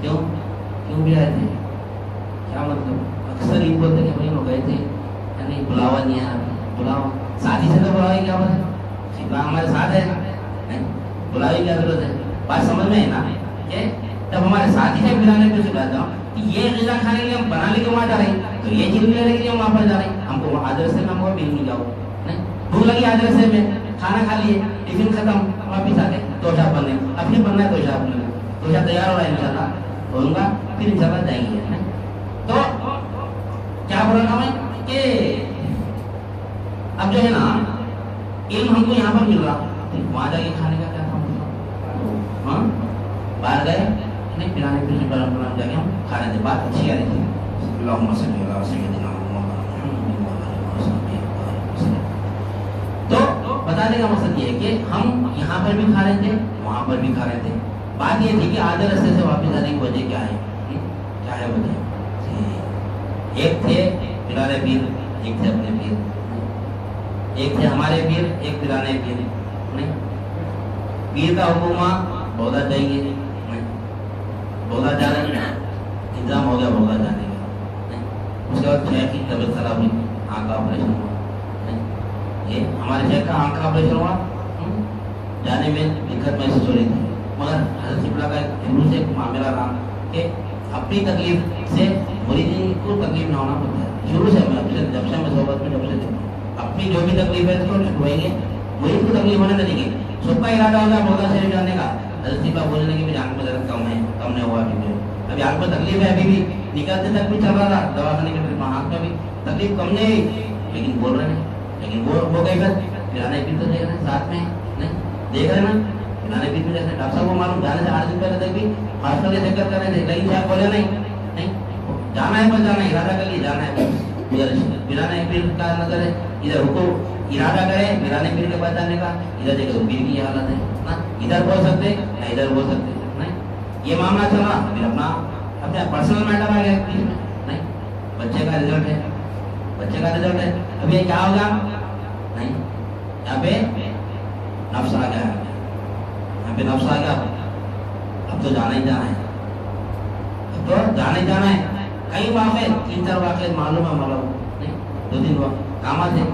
क्यों क्यों भी आए थे? क्या मतलब? अक्सर ये बोलते कि भाई लोग गए थे, यानी बुलावा नहीं है, बुलावा शादी से तो बुलावा क्या बात है? शिवा हमारे साथ है, नहीं बुलावे क्या जरूरत है? बात समझ में है ना? ये तब हमारे साथी से बुलाने पे सुझाता हूँ कि ये ग़िज़ा खाने के लिए हम बना लेके वहाँ जा रहे हैं, तो ये चीज़ लेने के लिए हम वहाँ पर जा रहे हैं, हमको आज रस्ते में हमको मिल नहीं जाओ, नहीं भूख लगी आज रस्ते में, खाना खा लिए, टिफिन खत्म, वापिस आ गए, तोशा बनने, अब फिर बनना है तोशा बनने, तोशा तैयार हो रहा है इंशाल्लाह, होगा फिर इंशाल्लाह जाएंगे। तो क्या बोला था मैं कि अब जो है ना इल्म हमको यहाँ पर मिल रहा, वहाँ जाके खाने का क्या था मतलब? हाँ बाहर गए नहीं पिलाने पिलाने बराबर बराबर जाके हम खाने थे, बात अच्छी आ रही थी। अल्लाहुम्मा सल्ली अला सय्यिदिना तो बताने का मकसद ये है कि हम यहाँ पर भी खा रहे थे, वहाँ पर भी खा रहे थे। बात ये थी कि आधे रास्ते से वापस आने की वजह क्या है? क्या है वजह? एक थे पिलाने पीर, एक थे अपने पीर, एक थे हमारे पीर, एक पिलाने पीर। नहीं पीर का हुक्मा बौदा चाहिए, बौदा जा रहे हैं, इंतजाम हो गया बौदा जाने का। उसके बाद शेख की तबीयत खराब हुई, आँख का ऑपरेशन हुआ, ये हमारे शेख का आँख का ऑपरेशन हुआ, जाने में दिक्कत महसूस हो रही थी, मगर हज़रत शिबला का शुरू से मामला रहा कि अपनी तकलीफ से मुरीदी को तकलीफ ना होना पड़ता है। शुरू से मैं जब से मैं सोबत में जब से देखता अपनी जो भी तकलीफ है तो होएंगे, मुरीद को तकलीफ होने देंगे। सबका इरादा होगा बौदा शरीफ जाने का, हज़रत शिबला बोलने की आँख में दर्द कम है, कम नहीं हुआ अभी भी, अभी आँख में तकलीफ है, अभी भी निकलते तक भी चल रहा था, दवाखाने के ट्रिप आँख में भी तकलीफ कम नहीं हुई, लेकिन बोल रहे हैं, लेकिन वो वो कहीं पर पिलाने भी तो देख रहे हैं साथ में, नहीं देख रहे ना पिलाने भी तो जैसे डॉक्टर साहब को मालूम जाने से आठ दिन पहले तक भी हॉस्पिटल के चक्कर कर रहे थे, लेकिन क्या बोले नहीं नहीं जाना है, बस जाना है, इरादा कर लिए जाना है, इधर पिलाने पीर का नजर है, इधर रुको इरादा करे पिलाने पीर के पास जाने का, इधर देखो पीर की हालत है ना, इधर बोल सकते ना इधर बोल सकते नहीं, ये मामला चला। फिर अपना अपने पर्सनल मैटर आ गया बीच में, नहीं बच्चे का रिजल्ट है, बच्चे का रिजल्ट है, अभी ये क्या होगा? नहीं यहाँ पे नफ्स आ गया, यहाँ पे नफ्स आ गया, अब तो जाना ही जाना है, अब तो जाना ही जाना है। कई वाक़े तीन चार वाक़े मालूम है, मालूम नहीं दो तीन काम थे,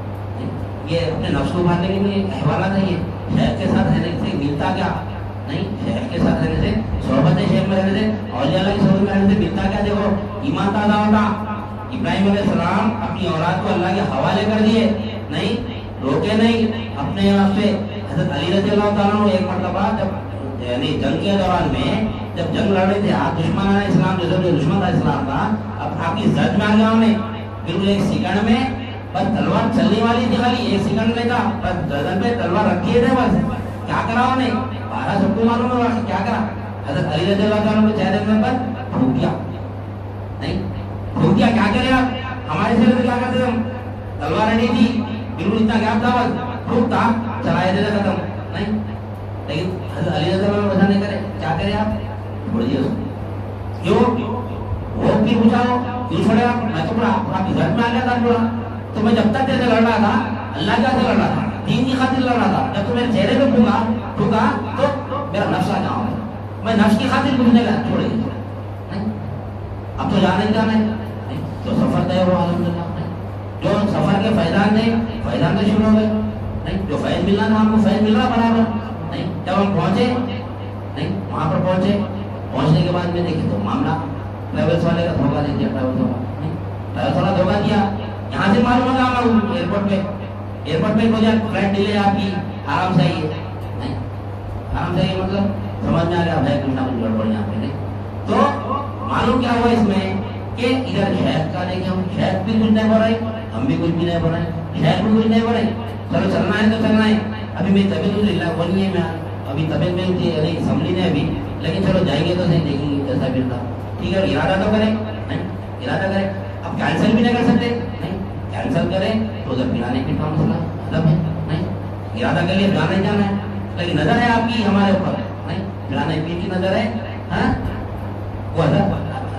ये अपने नफ्स को मारने के लिए अहवाला था, ये शहर के साथ रहने से मिलता क्या? नहीं शहर के साथ रहने से, सोहबत शेख में रहने से, औलिया की सोहबत में रहने से मिलता क्या? देखो ईमान ताज़ा होता, इब्राहिम अलैहिस्सलाम अपनी औलाद को अल्लाह के हवाले कर दिए, नहीं रोके नहीं, अपने आप से हज़रत अली रज़ियल्लाहु ताला अन्हु एक मरतबा जब यानी जंग के दौरान में जब जंग लड़ रहे थे, आप दुश्मन इस्लाम जो जो दुश्मन था इस्लाम का, अब आपकी जद में आ गया उन्हें, बिल्कुल एक सेकंड में बस तलवार चलने वाली थी, खाली एक सेकंड में था, बस गर्दन पे तलवार रखी थे, बस क्या करा उन्हें? बारह सबको मालूम है क्या करा? हज़रत अली रज़ियल्लाहु ताला अन्हु के चेहरे पर फूंक दिया, नहीं फूंक दिया, क्या करे आप? हमारे शरीर में क्या करते हम? तलवार नहीं थी, बिल्कुल इतना गैप था, बस फूंक था, चलाए देते खत्म, नहीं लेकिन हज़रत अली रज़ियल्लाहु ताला अन्हु नहीं करे, क्या करे आप? छोड़ दिए उसको, क्यों? वो भी बुझाओ, क्यों छोड़े आप? मैं तो पूरा आपकी घर में आ गया था पूरा, तो मैं जब तक तेरे लड़ रहा था, अल्लाह के से लड़ रहा था, दीन की खातिर लड़ रहा था, जब तो मेरे चेहरे पे फूंका फूंका तो मेरा नफ्स आ जाओ, मैं नफ्स की खातिर बुझने लगा, छोड़ दिया, नहीं अब तो जाने जाना है, नहीं तो सफर तय हुआ अल्हम्दुलिल्लाह, जो सफर के फैजान थे फैजान तो शुरू हो गए, नहीं जो फैज मिलना था हमको फैज मिल रहा बराबर, नहीं जब हम पहुंचे, नहीं वहाँ पर पहुंचे, पहुंचने के बाद में देखे तो मामला ट्रेवल्स वाले का धोखा दे दिया, ट्रेवल्स वाला नहीं ट्रेवल्स वाला धोखा दिया, यहाँ से मालूम होगा हमारा एयरपोर्ट पे एयरपोर्ट पे बोलिए फ्लाइट डिले आपकी, आराम से आइए, नहीं आराम से आइए मतलब समझ में आ गया भाई कुछ ना कुछ गड़बड़ यहाँ पे, नहीं तो मालूम क्या हुआ इसमें कि इधर शहर का देखे हम, शहर भी कुछ नहीं बोल रहे, हम भी कुछ भी नहीं बोल रहे, शहर भी कुछ नहीं बोल रहे, चलो चलना है तो चलना है, अभी मेरी तबीयत ढीला बनी है, मैं अभी तबीयत में थी अरे संभली नहीं अभी, लेकिन चलो जाएंगे तो नहीं देखेंगे कैसा भी था, ठीक है इरादा तो करें, नहीं इरादा करें, अब कैंसिल भी नहीं कर सकते, नहीं कैंसिल करें तो उधर पिलाने पीने का मसला मतलब है, नहीं इरादा कर लिए जाना ही जाना है, लेकिन नजर है आपकी हमारे ऊपर, नहीं पिलाने पीने की नजर है, हाँ वो अल्लाह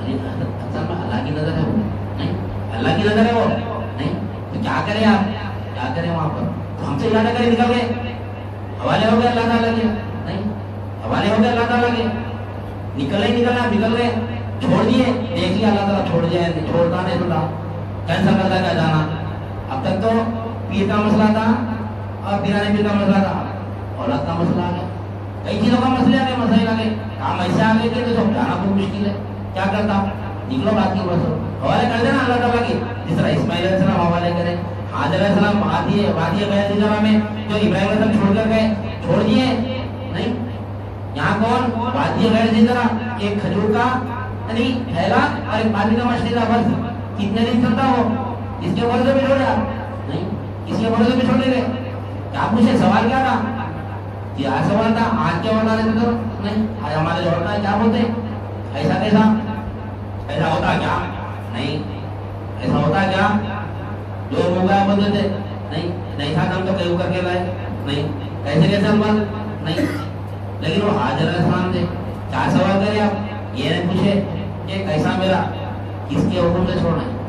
अल्लाह की नजर है वो, नहीं अल्लाह की नजर है वो, नहीं तो क्या करें आप, क्या करें वहाँ पर? तो हमसे इरादा करें निकल गए, हवाले हो गए अल्लाह ताला के, नहीं हवाले हो गए अल्लाह ताला के, निकल ही निकलना, निकल गए, छोड़ दिए, देख लिया अल्लाह ताला छोड़ दिया, छोड़ता नहीं तो कैंसिल करता क्या जाना। अब तक तो पीर का मसला था और पिराने पीर का मसला था, औलाद का मसला आ गया, कई चीजों का मसले आ गए, मसाइल आ गए, काम ऐसे आ गए कि तो समझाना बहुत मुश्किल है। क्या करता, निकलो बात की बस हवाले कर देना अल्लाह ताला की, जिस तरह इस्माइल अलैहिस्सलाम हवाले करे, हाजिर अलैहिस्सलाम वादी वादी गैर में जो इब्राहिम अलैहिस्सलाम छोड़ कर गए, छोड़ दिए नहीं। यहाँ कौन वादी गैर जिंदरा, एक खजूर का नहीं फैला और एक पानी का मछली का बस, कितने दिन चलता वो, इसके भरोसे पे छोड़ा नहीं, इसके भरोसे पे छोड़े गए। क्या पूछे, सवाल क्या था, क्या सवाल था, आज क्या बता रहे थे तो नहीं, आज हमारे जो होता है क्या बोलते, ऐसा कैसा, ऐसा होता क्या नहीं, ऐसा होता क्या, जो मुगाया बोलते थे नहीं, नहीं था हम तो कहीं करके लाए नहीं, कैसे कैसे हम नहीं, लेकिन वो हाजिर अलैहिस्सलाम थे। क्या सवाल करे आप, ये नहीं पूछे कि कैसा मेरा, किसके हुक्म से छोड़ना है,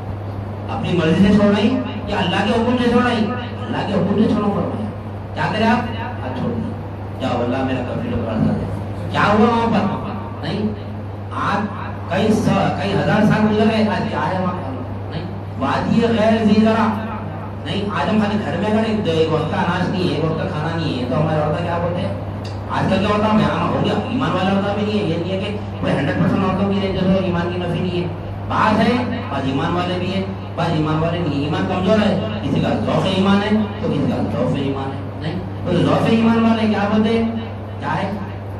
अपनी मर्जी से छोड़ना ही या अल्लाह के हुक्म से छोड़ना ही, अल्लाह के हुक्म से छोड़ो फरमाया। क्या करें आप, आज छोड़ दिए, जाओ अल्लाह मेरा कब्र कर दे। क्या हुआ वहां पर नहीं, आज कई कई हजार साल गुजर गए, आज क्या है वहां नहीं, वादी गैर ज़ीरा नहीं। आज हम खाली घर में अगर एक वक्त का अनाज नहीं है, एक वक्त का खाना नहीं है, तो हमारे औरतें क्या बोलते हैं, आजकल क्या होता है, हाँ हो गया, ईमान वाला होता भी नहीं है, ये नहीं है कि कोई हंड्रेड परसेंट औरतों की जो ईमान की नफी नहीं है, बात है बाद ईमान वाले भी है, बाद ईमान वाले नहीं, ईमान कमजोर है, किसी का ज़ौक़ ईमान है तो किसी का ज़ौफ़ ईमान है नहीं, तो ज़ौफ़ ईमान वाले क्या बोलते क्या है,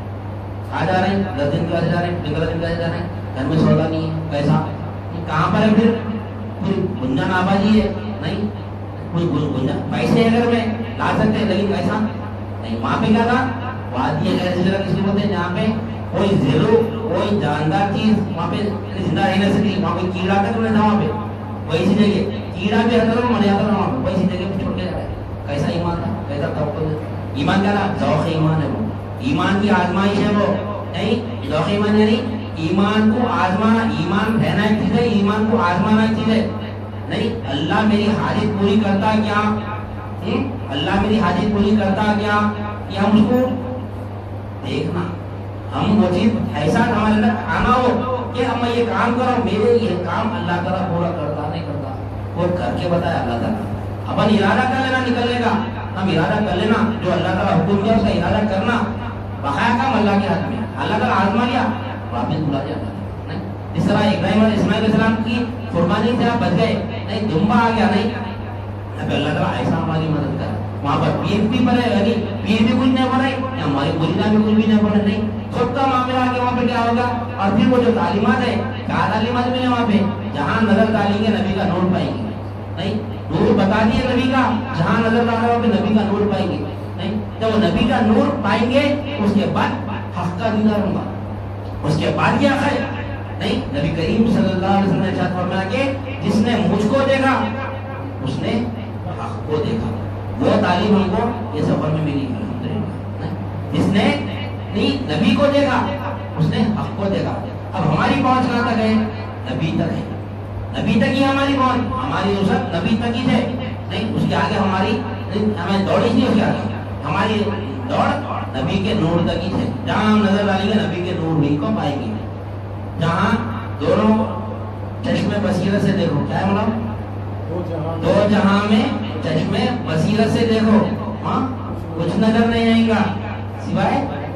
आ जा रहे हैं दस दिन कैसे जा रहे हैं, पंद्रह दिन कैसे जा रहे हैं, घर में सौदा नहीं है, पैसा कहाँ पर है, फिर कोई गुंजान आबादी है नहीं, कोई गुंजान पैसे अगर में ला सकते हैं, लेकिन पैसा नहीं। वहाँ पे क्या था, वादी गैर किसी बोलते हैं जहाँ पे कोई जीरो कोई जानदार चीज वहाँ पे जिंदा रह नहीं सकती, वहाँ पे कीड़ा तक नहीं था, वहाँ पे वैसी जगह कीड़ा भी हर मर जाता था, वहाँ पे वैसी जगह पे छोड़ के जा रहा है। कैसा ईमान था, कैसा तवक्कुल, ईमान क्या था, ज़ौक़ ईमान है वो, ईमान की आजमाइश है वो नहीं, ज़ौक़ ईमान यानी ईमान को आजमाना, ईमान रहना एक चीज है, ईमान को आजमाना एक चीज है नहीं। अल्लाह मेरी हाजित पूरी करता क्या, हुँ? अल्लाह मेरी हाजित पूरी करता क्या, कि हम उसको देखना, हम वो चीज ऐसा हमारे अंदर आना हो कि हम ये काम करो, मेरे ये काम अल्लाह ताला पूरा करता नहीं करता, वो करके बताया अल्लाह ताला। अपन इरादा कर लेना निकलने का, हम इरादा कर लेना, जो अल्लाह ताला हुक्म किया उसका इरादा करना, बकाया काम अल्लाह के हाथ में, अल्लाह ताला आजमा लिया वापस बुला दिया नहीं। जिस तरह इब्राहिम और इस्माइल अलैहिस्सलाम की कुर्बानी से आप बच गए नहीं, दुम्बा आ गया नहीं, अल्लाह ताला ऐसा हमारी मदद कर, वहाँ पर पीर भी बने लगी, पीर भी कुछ नहीं बनाई, हमारी बुनिया भी कुछ भी नहीं बने नहीं, सबका मामला आगे वहाँ पे क्या होगा। और फिर वो जो तालीमात है, क्या तालीमात मिले वहाँ पे, जहाँ नजर डालेंगे नबी का नूर पाएंगे नहीं, नूर बता दिए नबी का, जहाँ नजर डाल रहा है नबी का नूर पाएंगे नहीं, जब वो नबी का नूर पाएंगे उसके बाद हक का दीदार होगा, उसके बाद क्या है नहीं। नबी करीम सल्लल्लाहु अलैहि वसल्लम ने इरशाद फरमाया कि जिसने मुझको देखा उसने हक को देखा, वो तालीम हमको ये सफर में मिली अल्हम्दुलिल्लाह। जिसने नहीं नबी को देखा उसने हक को देखा। अब हमारी पहुंच कहाँ तक है, नबी तक है, नबी तक ही हमारी पहुंच, हमारी नुसरत नबी तक ही है नहीं, उसके आगे हमारी हमें दौड़ ही नहीं, उसके आगे हमारी दौड़ नबी के नूर तक ही है। जहाँ हम नजर डालेंगे नबी के नूर ही को पाएंगे, जहाँ दोनों चश्मे बसीरत से देखो, क्या है मतलब दो जहां में चश्मे बसीरत से देखो, हाँ कुछ नजर नहीं आएगा सिवाय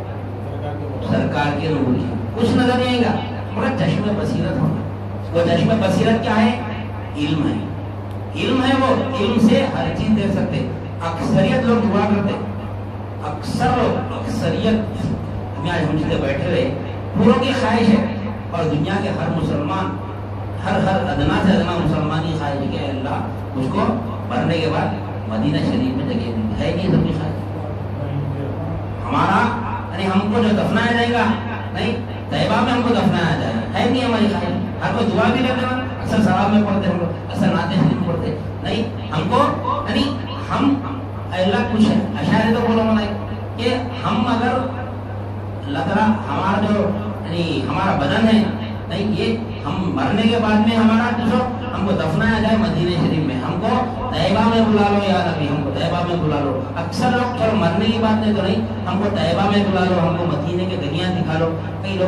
सरकार के नूर की, कुछ नजर नहीं आएगा मगर चश्मे बसीरत होना। वो चश्मे बसीरत क्या है, इल्म है, इल्म है, वो इल्म से हर चीज देख सकते। अक्सरियत लोग दुआ करते, अक्सर लोग अक्सरियत हमें आज हम जितने बैठे रहे पूरों की ख्वाहिश है, और दुनिया के हर मुसलमान हर हर अदना से अदना मुसलमान की ख्वाहिश है अल्लाह उसको मरने के बाद मदीना शरीफ में जगह दी है, नहीं सबकी ख्वाहिश। हमारा यानी हमको जो दफनाया जाएगा नहीं, तैयबा में हमको दफनाया जाएगा, है नहीं हमारी ख्वाहिश। हर कोई दुआ भी करते हैं, अक्सर सवाब में पढ़ते हम लोग, अक्सर नाते शरीफ में पढ़ते नहीं, हमको यानी हम अल्लाह कुछ है अशारे तो बोलो मनाए कि हम अगर अल्लाह ताला हमारा जो यानी हमारा बदन है नहीं, ये हम मरने के बाद में हमारा जो हमको दफनाया जाए मदीने शरीफ में, हमको तैयबा में बुला लो या नबी, हमको तैयबा में में बुला लो। अक्सर लोग चलो मरने की बात नहीं तो नहीं, हमको तैयबा में बुला लो, हमको मदीने के गलियां दिखा लो। कई लोग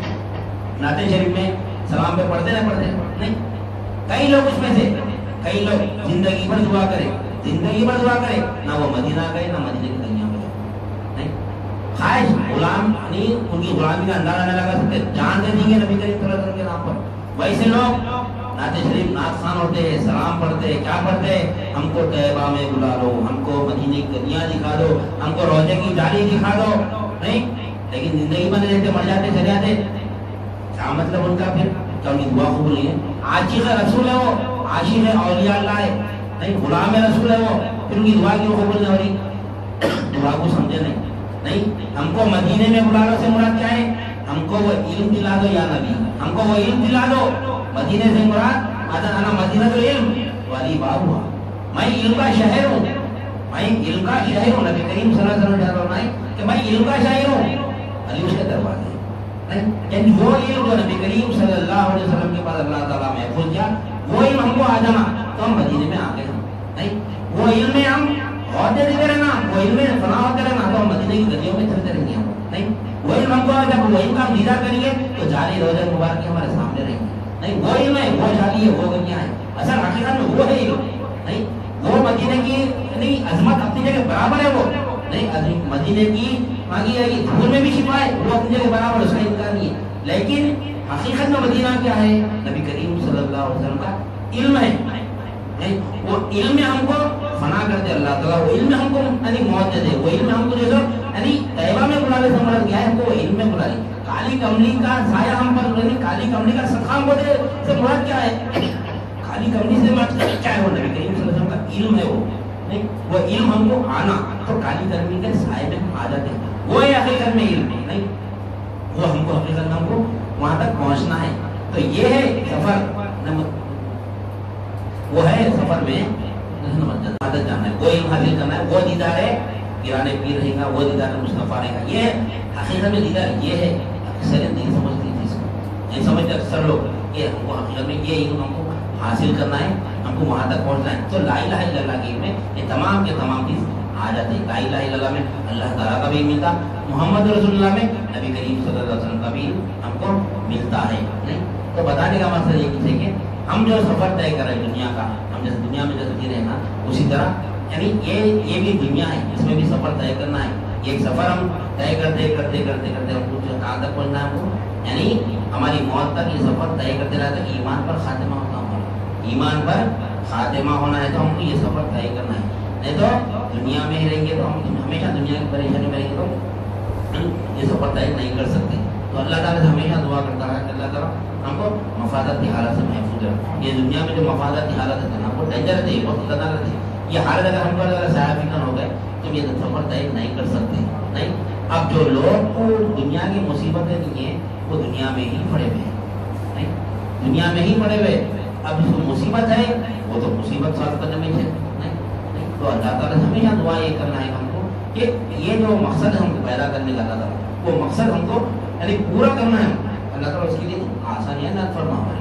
नाते शरीफ में सलाम पे पढ़ते ना पढ़ते नहीं, कई लोग उसमें से कई लोग जिंदगी भर दुआ करे, जिंदगी भर दुआ करे, ना वो मदीना गए ना मदीने की गलियां में नहीं। ख्वाहिश गुलाम नहीं, उनकी गुलामी का अंदाजा न लगा सकते, जान दे देंगे नबी करीम सल्लल्लाहु अलैहि वसल्लम के नाम पर। वैसे लोग नाते शरीफ नात खान होते हैं, सलाम पढ़ते हैं, क्या पढ़ते हैं, हमको तैयबा में बुला लो, हमको मदीने की गलियां दिखा दो, हमको रोजे की जाली दिखा दो नहीं, लेकिन जिंदगी में रहते मर जाते चले जाते। क्या मतलब उनका? फिर क्या उनकी दुआ कबूल नहीं है? आशिक रसूल है वो, आशिक है औलिया अल्लाह है नहीं, गुलाम रसूल है वो, फिर उनकी दुआ क्यों कबूल नहीं हो रही? दुआ को समझे नहीं नहीं। हमको मदीने में बुला लो से मुराद क्या है? हमको वो इल्म दिला दो या नबी, हमको वो इल्म दिला दो। मदीने से मुराद आता आना मदीना तो इल्म वाली बात हुआ, मैं इल्म का शहर हूँ, मैं इल्म का शहर हूँ। नबी करीम सल्लल्लाहु अलैहि वसल्लम फरमाए कि मैं इल्म का शहर हूँ, अली उसके दरवाजे नहीं। यानी वो इल्म जो नबी करीम सल्लल्लाहु अलैहि वसल्लम के पास अल्लाह ताला महफूज किया, वो इल्म हमको आ जाना तो हम मदीने में आ गए नहीं। वो इल्म में हम होते देते रहना, वो इल्म में फना होते रहना तो हम मदीने की गलियों में चलते रहेंगे हम नहीं। वो इल्म हमको जब वो इल्म का हम दीदार करेंगे तो जाली रोज़े मुबारक हमारे सामने रहेंगे नहीं। वो इल्म है, वो जाली है, वो गलियां हैं, असल हकीकत में वो है इल्म नहीं। वो मदीने की नहीं अजमत अपनी जगह बराबर है वो नहीं, मदीने की मांगी जाएगी धूल में भी शिफा है, वो अपनी जगह बराबर, उसका इनकार नहीं है। लेकिन हकीकत में मदीना क्या है? नबी करीम सल्लल्लाहु अलैहि वसल्लम का इल्म है नहीं। वो इल्म में हमको फना कर दे अल्लाह ताला, वो इल्म में हमको यानी मौत दे दे, वो इल्म में हमको जो यानी तैयबा में बुला ले समझ गया है, हमको वो इल्म में बुला ले। काली कमली का साया हम पर नहीं, काली कमली का सदका हमको दे से मुराद क्या है? काली कमली से मुराद क्या है? वो नबी करीम सल्लल्लाहु अलैहि वसल्लम का इल्म है वो नहीं। वो इल्म हमको आना तो काली कमली के साए में हम आ जाते हैं, वो है हकीकत में इल्म नहीं। वो हमको हकीकत में हमको वहां तक पहुंचना है। तो ये है सफर, वो है सफर में आदत जाना है, वो इल्म हासिल करना है, वो दीदार है गिराने पीर रहेगा, वो दीदार मुस्तफा रहेगा। ये हकीकत में दीदार ये है। अक्सर नहीं समझती थी इसको, नहीं समझते अक्सर लोग ये हमको हकीकत में ये इल्म हमको हासिल करना है, हमको वहां तक पहुंचना है। तो ला इलाहा इल्लल्लाह के में ये तमाम के तमाम चीज आ जाती है। ला इलाहा इल्लल्लाह में अल्लाह ताला का भी मिलता, मोहम्मद रसूलुल्लाह में नबी करीम सल्लल्लाहु अलैहि वसल्लम का भी हमको मिलता है नहीं। तो बताने का मकसद ये है कि हम जो सफर तय कर रहे हैं दुनिया का, हम जैसे दुनिया में जैसे जी रहे हैं ना, उसी तरह यानी ये ये भी दुनिया है, इसमें भी सफर तय करना है। ये सफर हम तय करते करते करते करते हमको कहाँ तक पहुँचना है? हमको यानी हमारी मौत तक ये सफर तय करते रहते। ईमान पर खातिमा होता हमारा, ईमान पर खातिमा होना है तो हमको ये सफर तय करना है। नहीं तो दुनिया में ही रहेंगे तो हम हमेशा दुनिया की परेशानी में रहेंगे तो ये सफर तय नहीं कर सकते। तो अल्लाह ताला से हमेशा दुआ करता है कि अल्लाह ताला हमको मफादत की हालत से महफूज रहे। ये दुनिया में जो मफादत की हालत है ना, वो डेंजर रहती है, बहुत खतरनाक रहती है। ये हालत अगर हमको अगर सायाफिकन हो गए तो ये सफर तय नहीं कर सकते नहीं। अब जो लोग को दुनिया की मुसीबतें नहीं है वो दुनिया में ही पड़े हुए हैं नहीं, दुनिया में ही पड़े हुए। अब जो मुसीबत है वो तो मुसीबत सॉल्व करने में है नहीं, नहीं। तो अल्लाह ताला से हमेशा दुआ ये करना है हमको कि ये जो मकसद है हमको पैदा करने का अल्लाह ताला, वो मकसद हमको यानी पूरा करना है। अल्लाह ताला उसके लिए आसानी है ना फरमा हमारी,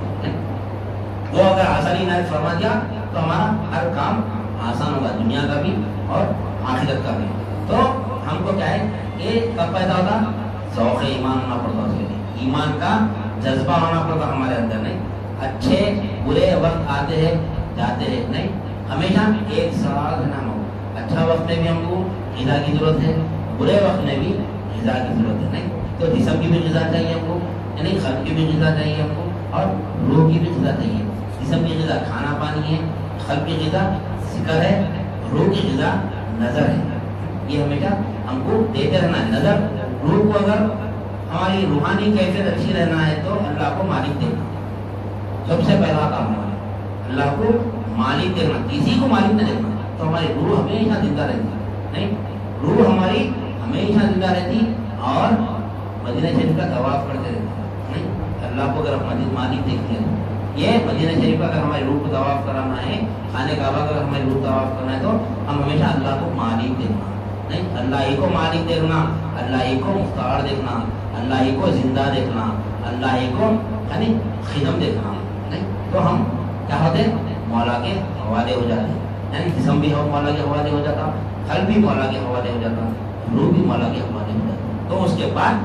वो अगर आसानी ना फरमा दिया तो हमारा हर काम आसान होगा, दुनिया का भी और आखिरत का भी। तो हमको क्या है ये कब पैदा होगा? शौक़ ईमान होना पड़ता उसके लिए, ईमान का जज्बा होना पड़ता हमारे अंदर नहीं। अच्छे बुरे वक्त आते हैं जाते हैं नहीं, हमेशा एक साथ रहना हो। अच्छा वक्त में भी हमको ग़िज़ा की जरूरत है, बुरे वक्त में भी ग़िज़ा की जरूरत है नहीं। तो जिस्म की भी ग़िज़ा चाहिए हमको, यानी क़ल्ब की भी ग़िज़ा चाहिए हमको, और रूह की भी ग़िज़ा चाहिए। जिस्म की ग़िज़ा खाना पानी है, क़ल्ब की ग़िज़ा जिक्र है, रूह की ग़िज़ा नज़र है। ये हमेशा हमको देते रहना है। नज़र रूह को अगर हमारी रूहानी कैफियत अच्छी रहना है तो अल्लाह को मालिक देखना सबसे पहला काम है। अल्लाह को मालिक देखना, किसी को मालिक न देखना, तो हमारी रूह हमेशा जिंदा रहती नहीं, रूह हमारी हमेशा जिंदा रहती और मदीना शरीफ का तवाफ करते रहते नहीं। अल्लाह को अगर हम मालिक देखते हैं, ये मदीना शरीफ का अगर हमारी रूह को तवाफ कराना है, खाने काबा का अगर हमारी रूह तवाफ करना है तो हम हमेशा अल्लाह को मालिक देखना नहीं, अल्लाह ही को मालिक देखना, अल्लाह ही को मुख्तार देखना, अल्लाह ही को जिंदा देखना, अल्लाह ही को यानी खिदम देखना नहीं। तो हम क्या होते मौला के हवाले हो जाते यानी जिस्म भी मौला के हवाले हो जाता, कल्ब भी मौला के हवाले हो जाता, रूह भी मौला के हवाले हो जाता। तो उसके बाद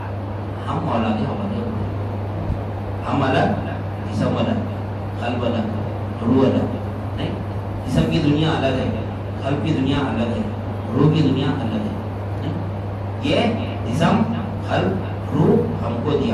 हम मौला के हवाले हो जाते। हम अलग, जिस्म अलग, कल्ब अलग, रूह अलग। नहीं, जिस्म की दुनिया अलग है, कल्ब की दुनिया अलग है, रूह की दुनिया अलग है। नहीं? ये जिस्म, कल्ब, रूह हमको दिया,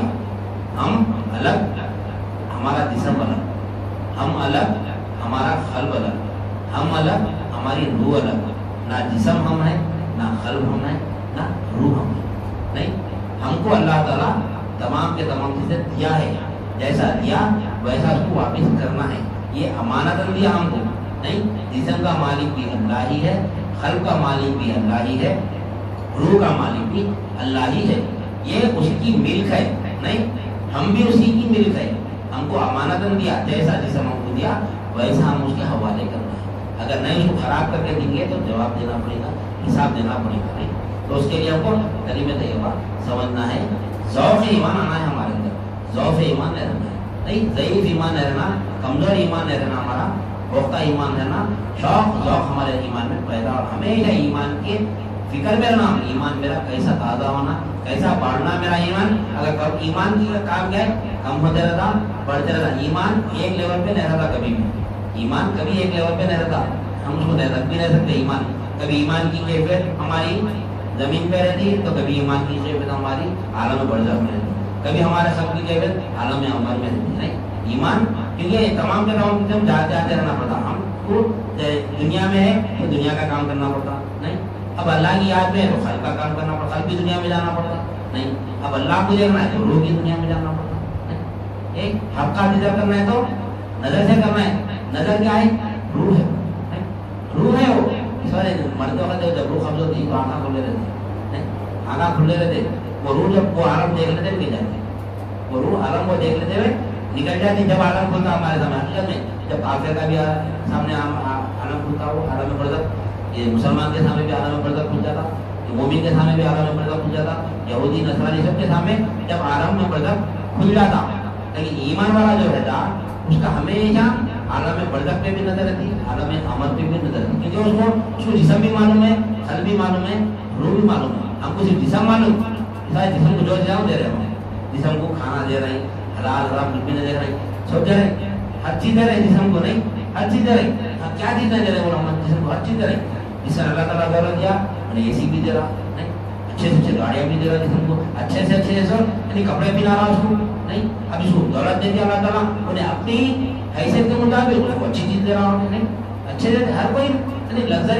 हम अलग, हमारा जिस्म अलग, हम अलग, हमारा कल्ब अलग, हम अलग, हमारी रूह अलग। ना जिस्म हम है, ना कल्ब हम है, ना रूह हम है। नहीं, हमको अल्लाह ताला तमाम के तमाम चीजें दिया है, जैसा दिया वैसा उसको वापस करना है। ये अमानत दिया हमको। नहीं, जिस्म का मालिक भी अल्लाह ही है, कल्ब का मालिक भी अल्लाह ही है, रूह का मालिक भी अल्लाह ही है। ये उसकी मिल्क है। नहीं, हम भी उसी की मिल्क है। हमको अमानतन दिया, जैसा जिस्म हमको दिया वैसा हम उसके हवाले करना है। अगर नहीं उसको खराब करके देंगे तो जवाब देना पड़ेगा, हिसाब देना पड़ेगा। नहीं, तो उसके लिए हमको करीम तैयबा समझना है। ज़ौक़ ईमान आना है हमारे अंदर, ज़ौक़ ईमान नहीं रहना है। नहीं, ज़ईफ़ ईमान नहीं रहना, कमज़ोर ईमान नहीं रहना, हमारा पुख्ता ईमान रहना, शौक़ ज़ौक़ हमारे ईमान में पैदा और हमेशा ईमान के फिक्र में रहना। ईमान मेरा कैसा ताज़ा होना, कैसा बढ़ना मेरा ईमान। अगर कब ईमान की काम क्या है, कम होते रहता, बढ़ते रहता। ईमान एक लेवल पे नहीं रहता कभी भी, ईमान कभी एक लेवल पे नहीं रहता। हम उसको रख भी नहीं सकते ईमान। कभी ईमान की कैफियत हमारी जमीन पे रहती है, तो कभी ईमान की कैफियत हमारी आलम में बढ़ जाती है, कभी हमारे सब की कैफियत आलम में अमल में रहती है। ईमान क्योंकि तमाम के तमाम चीज़ें जाते जाते रहना पड़ता। हमको दुनिया में है तो दुनिया का काम करना पड़ता। नहीं, अब अल्लाह की याद में है तो खल्क का काम करना पड़ता, खल्क की दुनिया में जाना पड़ता। नहीं, अब अल्लाह को देखना है तो रूह की दुनिया में जाना पड़ता। नहीं, एक हक का इंतजार करना है तो नजर से करना है। नजर क्या है? रूह है। नहीं? रूह है वो। सारे मरते वक्त जब रूह कब्ज होती है तो आँखा खुले रहते, आँखा खुले रहते। वो रूह जब वो आलम देख लेते निकल जाते, वो रूह आलम को देख लेते हुए निकल जाती। जब आलम खुलता हमारे सामने हकीकत में, जब काफिर का भी सामने आलम खुलता हो, आलम में बढ़ता, ये मुसलमान के सामने भी आलम में पर्दा खुल जाता, मोमिन के सामने भी आलम में पर्दा खुल जाता, यहूदी नसरानी सबके सामने जब आलम में पर्दा खुल जाता। लेकिन ईमान वाला जो रहता उसका हमेशा आलम में पर्दा पे भी नजर रहती, आलम में अमल पे भी नजर रहती, क्योंकि उसको उसको जिस्म भी मालूम है, कल्ब भी मालूम है, रूह भी मालूम है। हमको सिर्फ जिस्म मालूम, जिस्म को जो जाओ दे रहे हो, जिस्म को खाना दे रहे हैं, हलाल हराम कुछ भी नहीं दे रहे, सब दे रहे, हर चीज दे रहे जिस्म को। नहीं, हर चीज दे रहे। क्या चीज नहीं दे रहे वो जिस्म को? हर चीज दे रहे। जिससे अल्लाह ताला दौलत दिया, उन्हें एसी भी दे रहा, नहीं, अच्छे से अच्छे गाड़ियाँ भी दे रहा जिसको, अच्छे से अच्छे सब यानी कपड़े भी ला रहा उसको। नहीं, अब इसको दौलत दे दिया अल्लाह ताला, उन्हें अपनी हैसियत के मुताबिक उसको अच्छी चीज दे रहा है। नहीं, अच्छे से हर कोई यानी लग्जरी,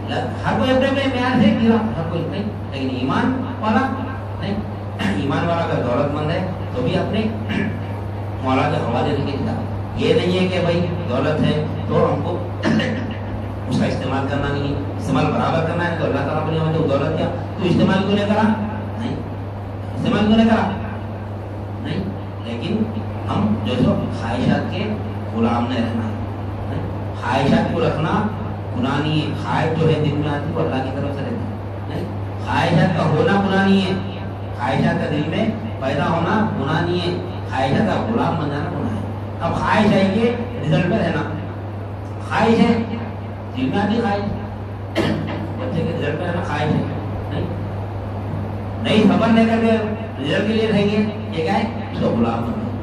हर कोई अपने अपने म्यार से गिरा, हर कोई। नहीं, लेकिन ईमान वाला नहीं, ईमान वाला अगर दौलतमंद है तो भी अपने मौला के हवाले लेके जीता। ये नहीं है कि भाई दौलत है तो हमको उसका इस्तेमाल करना नहीं है, इस्तेमाल बराबर करना है। तो अल्लाह ताला ने हमें जो दौलत दिया तो इस्तेमाल क्यों नहीं करा? नहीं, इस्तेमाल क्यों नहीं करा? नहीं, लेकिन हम जो सो ख्वाहिशात के गुलाम नहीं रहना है। ख्वाहिशात को रखना गुनाह नहीं है। ख्वाहिश जो है दिल में आती है वो अल्लाह की तरफ से रहती है। नहीं, ख्वाहिशात का होना गुनाह नहीं है, ख्वाहिशात का दिल में पैदा होना गुनाह नहीं है, ख्वाहिशात का गुलाम बन जाना गुनाह है। अब ख्वाहिश है ये रिजल्ट में रहना, ख्वाहिश है जीवना भी ख्वाहिश, बच्चे के रिजल्ट में रहना ख्वाहिश है। नहीं, नहीं सफर नहीं करके रिजल्ट के लिए रहेंगे, ये क्या है? उसका गुलाम बन गए,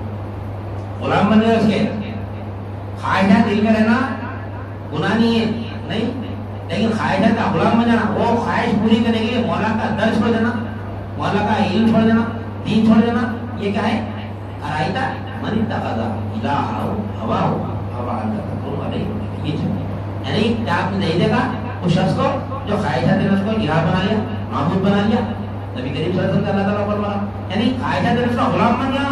गुलाम बन गए उसके। ख्वाहिशात दिल में रहना गुनाह नहीं है। नहीं, लेकिन ख्वाहिशात का गुलाम बन जाना, वो ख्वाहिश पूरी करने के लिए मौला का दर्द छोड़ देना, मौला का इल्म छोड़ देना, दीन छोड़ देना, ये क्या है? अराइता मन इत्तखज़ इलाहहु हवाहु अफअंता अलैहि, ये यानी क्या आपने नहीं देखा उस शख्स को जो ख्वाहिशात नफ्स को इलाह बना लिया, माबूद बना लिया। नबी करीम सल्लल्लाहु अलैहि वसल्लम का अल्लाह ताला फरमाया, यानी ख्वाहिशात नफ्स का गुलाम बन गया,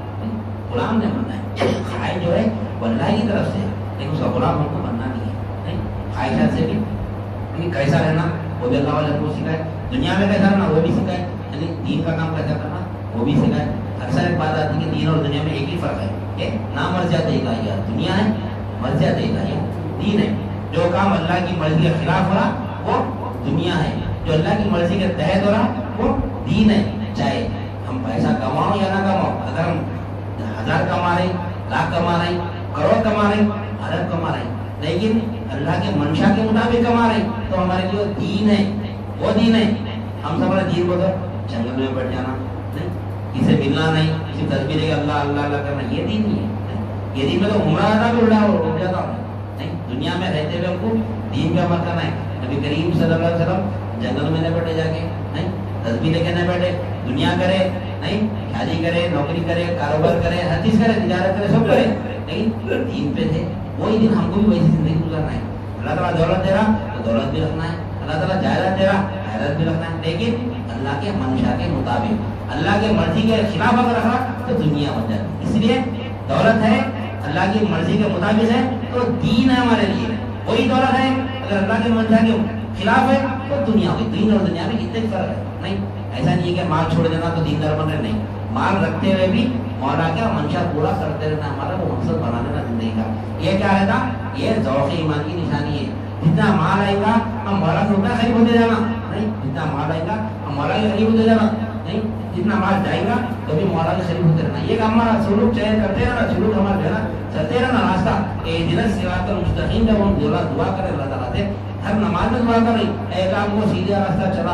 गुलाम नहीं बनना है। ख्वाहिश जो है वो अल्लाह की तरफ से है, लेकिन उसका गुलाम हमको बनना नहीं है। नहीं, ख्वाहिशात से भी कैसा रहना वो भी अल्लाह वाले को सिखाए, दुनिया में कैसा रहना वो भी सिखाए, यानी दीन का काम कैसा करना वो भी सिखाए। अक्सर एक बात आती है कि दीन और दुनिया में एक ही फर्क है कि ना मर्जियात इलाहिया दुनिया है, मर्जियात इलाहिया दीन है। जो काम अल्लाह की मर्जी के खिलाफ हो रहा वो दुनिया है, जो अल्लाह की मर्जी के तहत हो रहा वो दीन है। चाहे हम पैसा कमाओ या ना कमाओ, अगर हम हजार कमा रहे, लाख कमा रहे, करोड़ कमा रहे, अरब कमा रहे, लेकिन اللہ کے منشا کے مطابق کما رہے ہیں تو ہمارے لیے دین ہے وہ دین ہے. ہم سب اپنا دین کو تو جنگل میں بیٹھ جانا نہیں, کسی ملنا نہیں, کسی تصویر کے اللہ اللہ اللہ کرنا, یہ دین نہیں ہے. یہ دین میں تو عمرہ ادا بھی اڑا ہو جاتا ہوں نہیں. دنیا میں رہتے ہوئے ہم کو دین پہ عمل کرنا ہے. نبی کریم صلی اللہ علیہ وسلم جنگل میں نہ بیٹھے جا کے نہیں, تصویر لے کے نہ بیٹھے, دنیا کرے نہیں, شادی کرے, نوکری کرے, کاروبار کرے, ہر چیز کرے, تجارت کرے, سب کرے, لیکن دین پہ تھے. وہی دن ہم کو بھی ویسی زندگی گزارنا ہے. اللہ تعالیٰ دولت دے رہا تو دولت بھی رکھنا ہے, اللہ تعالیٰ جائیداد دے رہا جائیداد بھی رکھنا ہے, لیکن اللہ کے منشا کے مطابق, اللہ کے مرضی کے خلاف اگر رکھا تو دنیا بن جاتی. اس لیے دولت ہے اللہ کی مرضی کے مطابق ہے تو دین ہے ہمارے لیے. وہی دولت ہے اگر اللہ کے منشا کے خلاف ہے تو دنیا ہوئی. دین اور دنیا میں اتنے فرق ہے نہیں. ایسا نہیں ہے کہ مال چھوڑ دینا تو دیندار بن رہے, نہیں. مال رکھتے ہوئے بھی مولا کا منشا پورا کرتے رہنا, ہمارا وہ مقصد بنا لینا زندگی کا. یہ کیا رہتا, یہ ذوق ایمان کی نشانی ہے. جتنا مال آئے گا ہم مولا سے اتنا قریب ہوتے جانا نہیں, جتنا مال آئے گا ہم مولا کے قریب ہوتے جانا نہیں, جتنا مال جائے گا کبھی مولا کے قریب ہوتے رہنا. یہ ہمارا سلوک چین کرتے رہنا, سلوک ہمارا جو ہے نا چلتے رہنا راستہ. اہدنا الصراط المستقیم جب ہم دعا دعا کریں اللہ تعالیٰ سے, ہر نماز میں دعا کریں اے کام کو سیدھا راستہ چلا,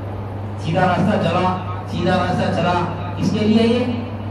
سیدھا راستہ چلا, سیدھا راستہ چلا. اس کے لیے یہ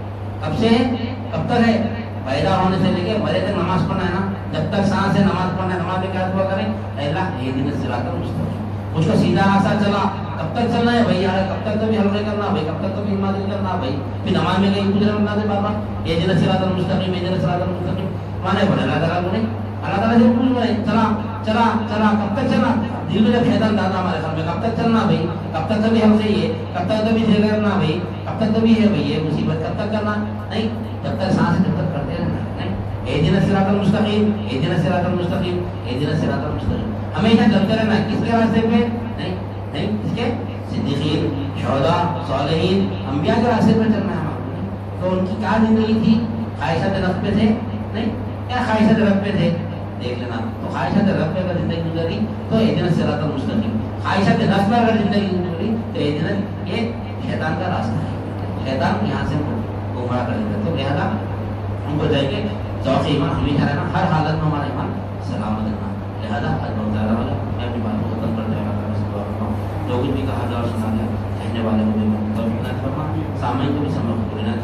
کب سے ہے, کب تک ہے, پیدا ہونے سے لے کے مرے تک نماز پڑھنا ہے نا. جب تک سانس ہے نماز پڑھنا ہے. نماز میں کیا دعا کریں, اے اللہ اہدنا الصراط المستقیم, مجھ کو سیدھا راستہ چلا. کب تک چلنا ہے بھائی, یار کب تک کبھی حلوے کرنا بھائی, کب تک کبھی نماز کرنا بھائی, پھر نماز میں کہیں گزرے بنا دے بابا اہدنا الصراط المستقیم, اہدنا الصراط المستقیم مانے پڑے اللہ تعالیٰ کو نہیں. اللہ تعالیٰ سے پوچھ رہے چلا چلا چلا کب تک چلا. دل میں جب شیطان دادا ہمارے گھر میں کب تک چلنا بھائی, کب تک کبھی ہم سے یہ, کب تک کبھی دل کرنا بھائی, کب تک کبھی ہے بھائی یہ مصیبت کب تک کرنا نہیں, جب تک سانس جب تک کرتے رہنا نہیں. اہدنا الصراط المستقیم, اہدنا الصراط المستقیم, اہدنا الصراط المستقیم, ہمیشہ چلتے رہنا. کس کے راستے پہ نہیں, نہیں کس کے, صدیقین, شہداء, صالحین, انبیاء کے راستے پہ چلنا ہے ہمارا. تو ان کی کیا زندگی تھی, خواہشات نفس پہ تھے نہیں, کیا خواہشات رب پہ تھے دیکھ لینا. تو خواہشات رب پہ اگر زندگی گزاری تو اہدنا الصراط المستقیم, خواہشات نفس پہ اگر زندگی گزاری تو اہدنا, یہ شیطان کا راستہ ہے. شیطان یہاں سے گمراہ کر دیتا. تو لہٰذا ہم کو جائے گے ذوق ایمان ہمیشہ رہنا, ہر حالت میں ہمارا ایمان سلامت رہنا. لہٰذا اللہ تعالیٰ والا میں اپنی بات کو ختم کرتے ہیں. اللہ سے دعا کرتا ہوں جو کچھ بھی کہا جا اور سنا گیا کہنے والے کو بھی فرما, سامعین کو بھی سمجھ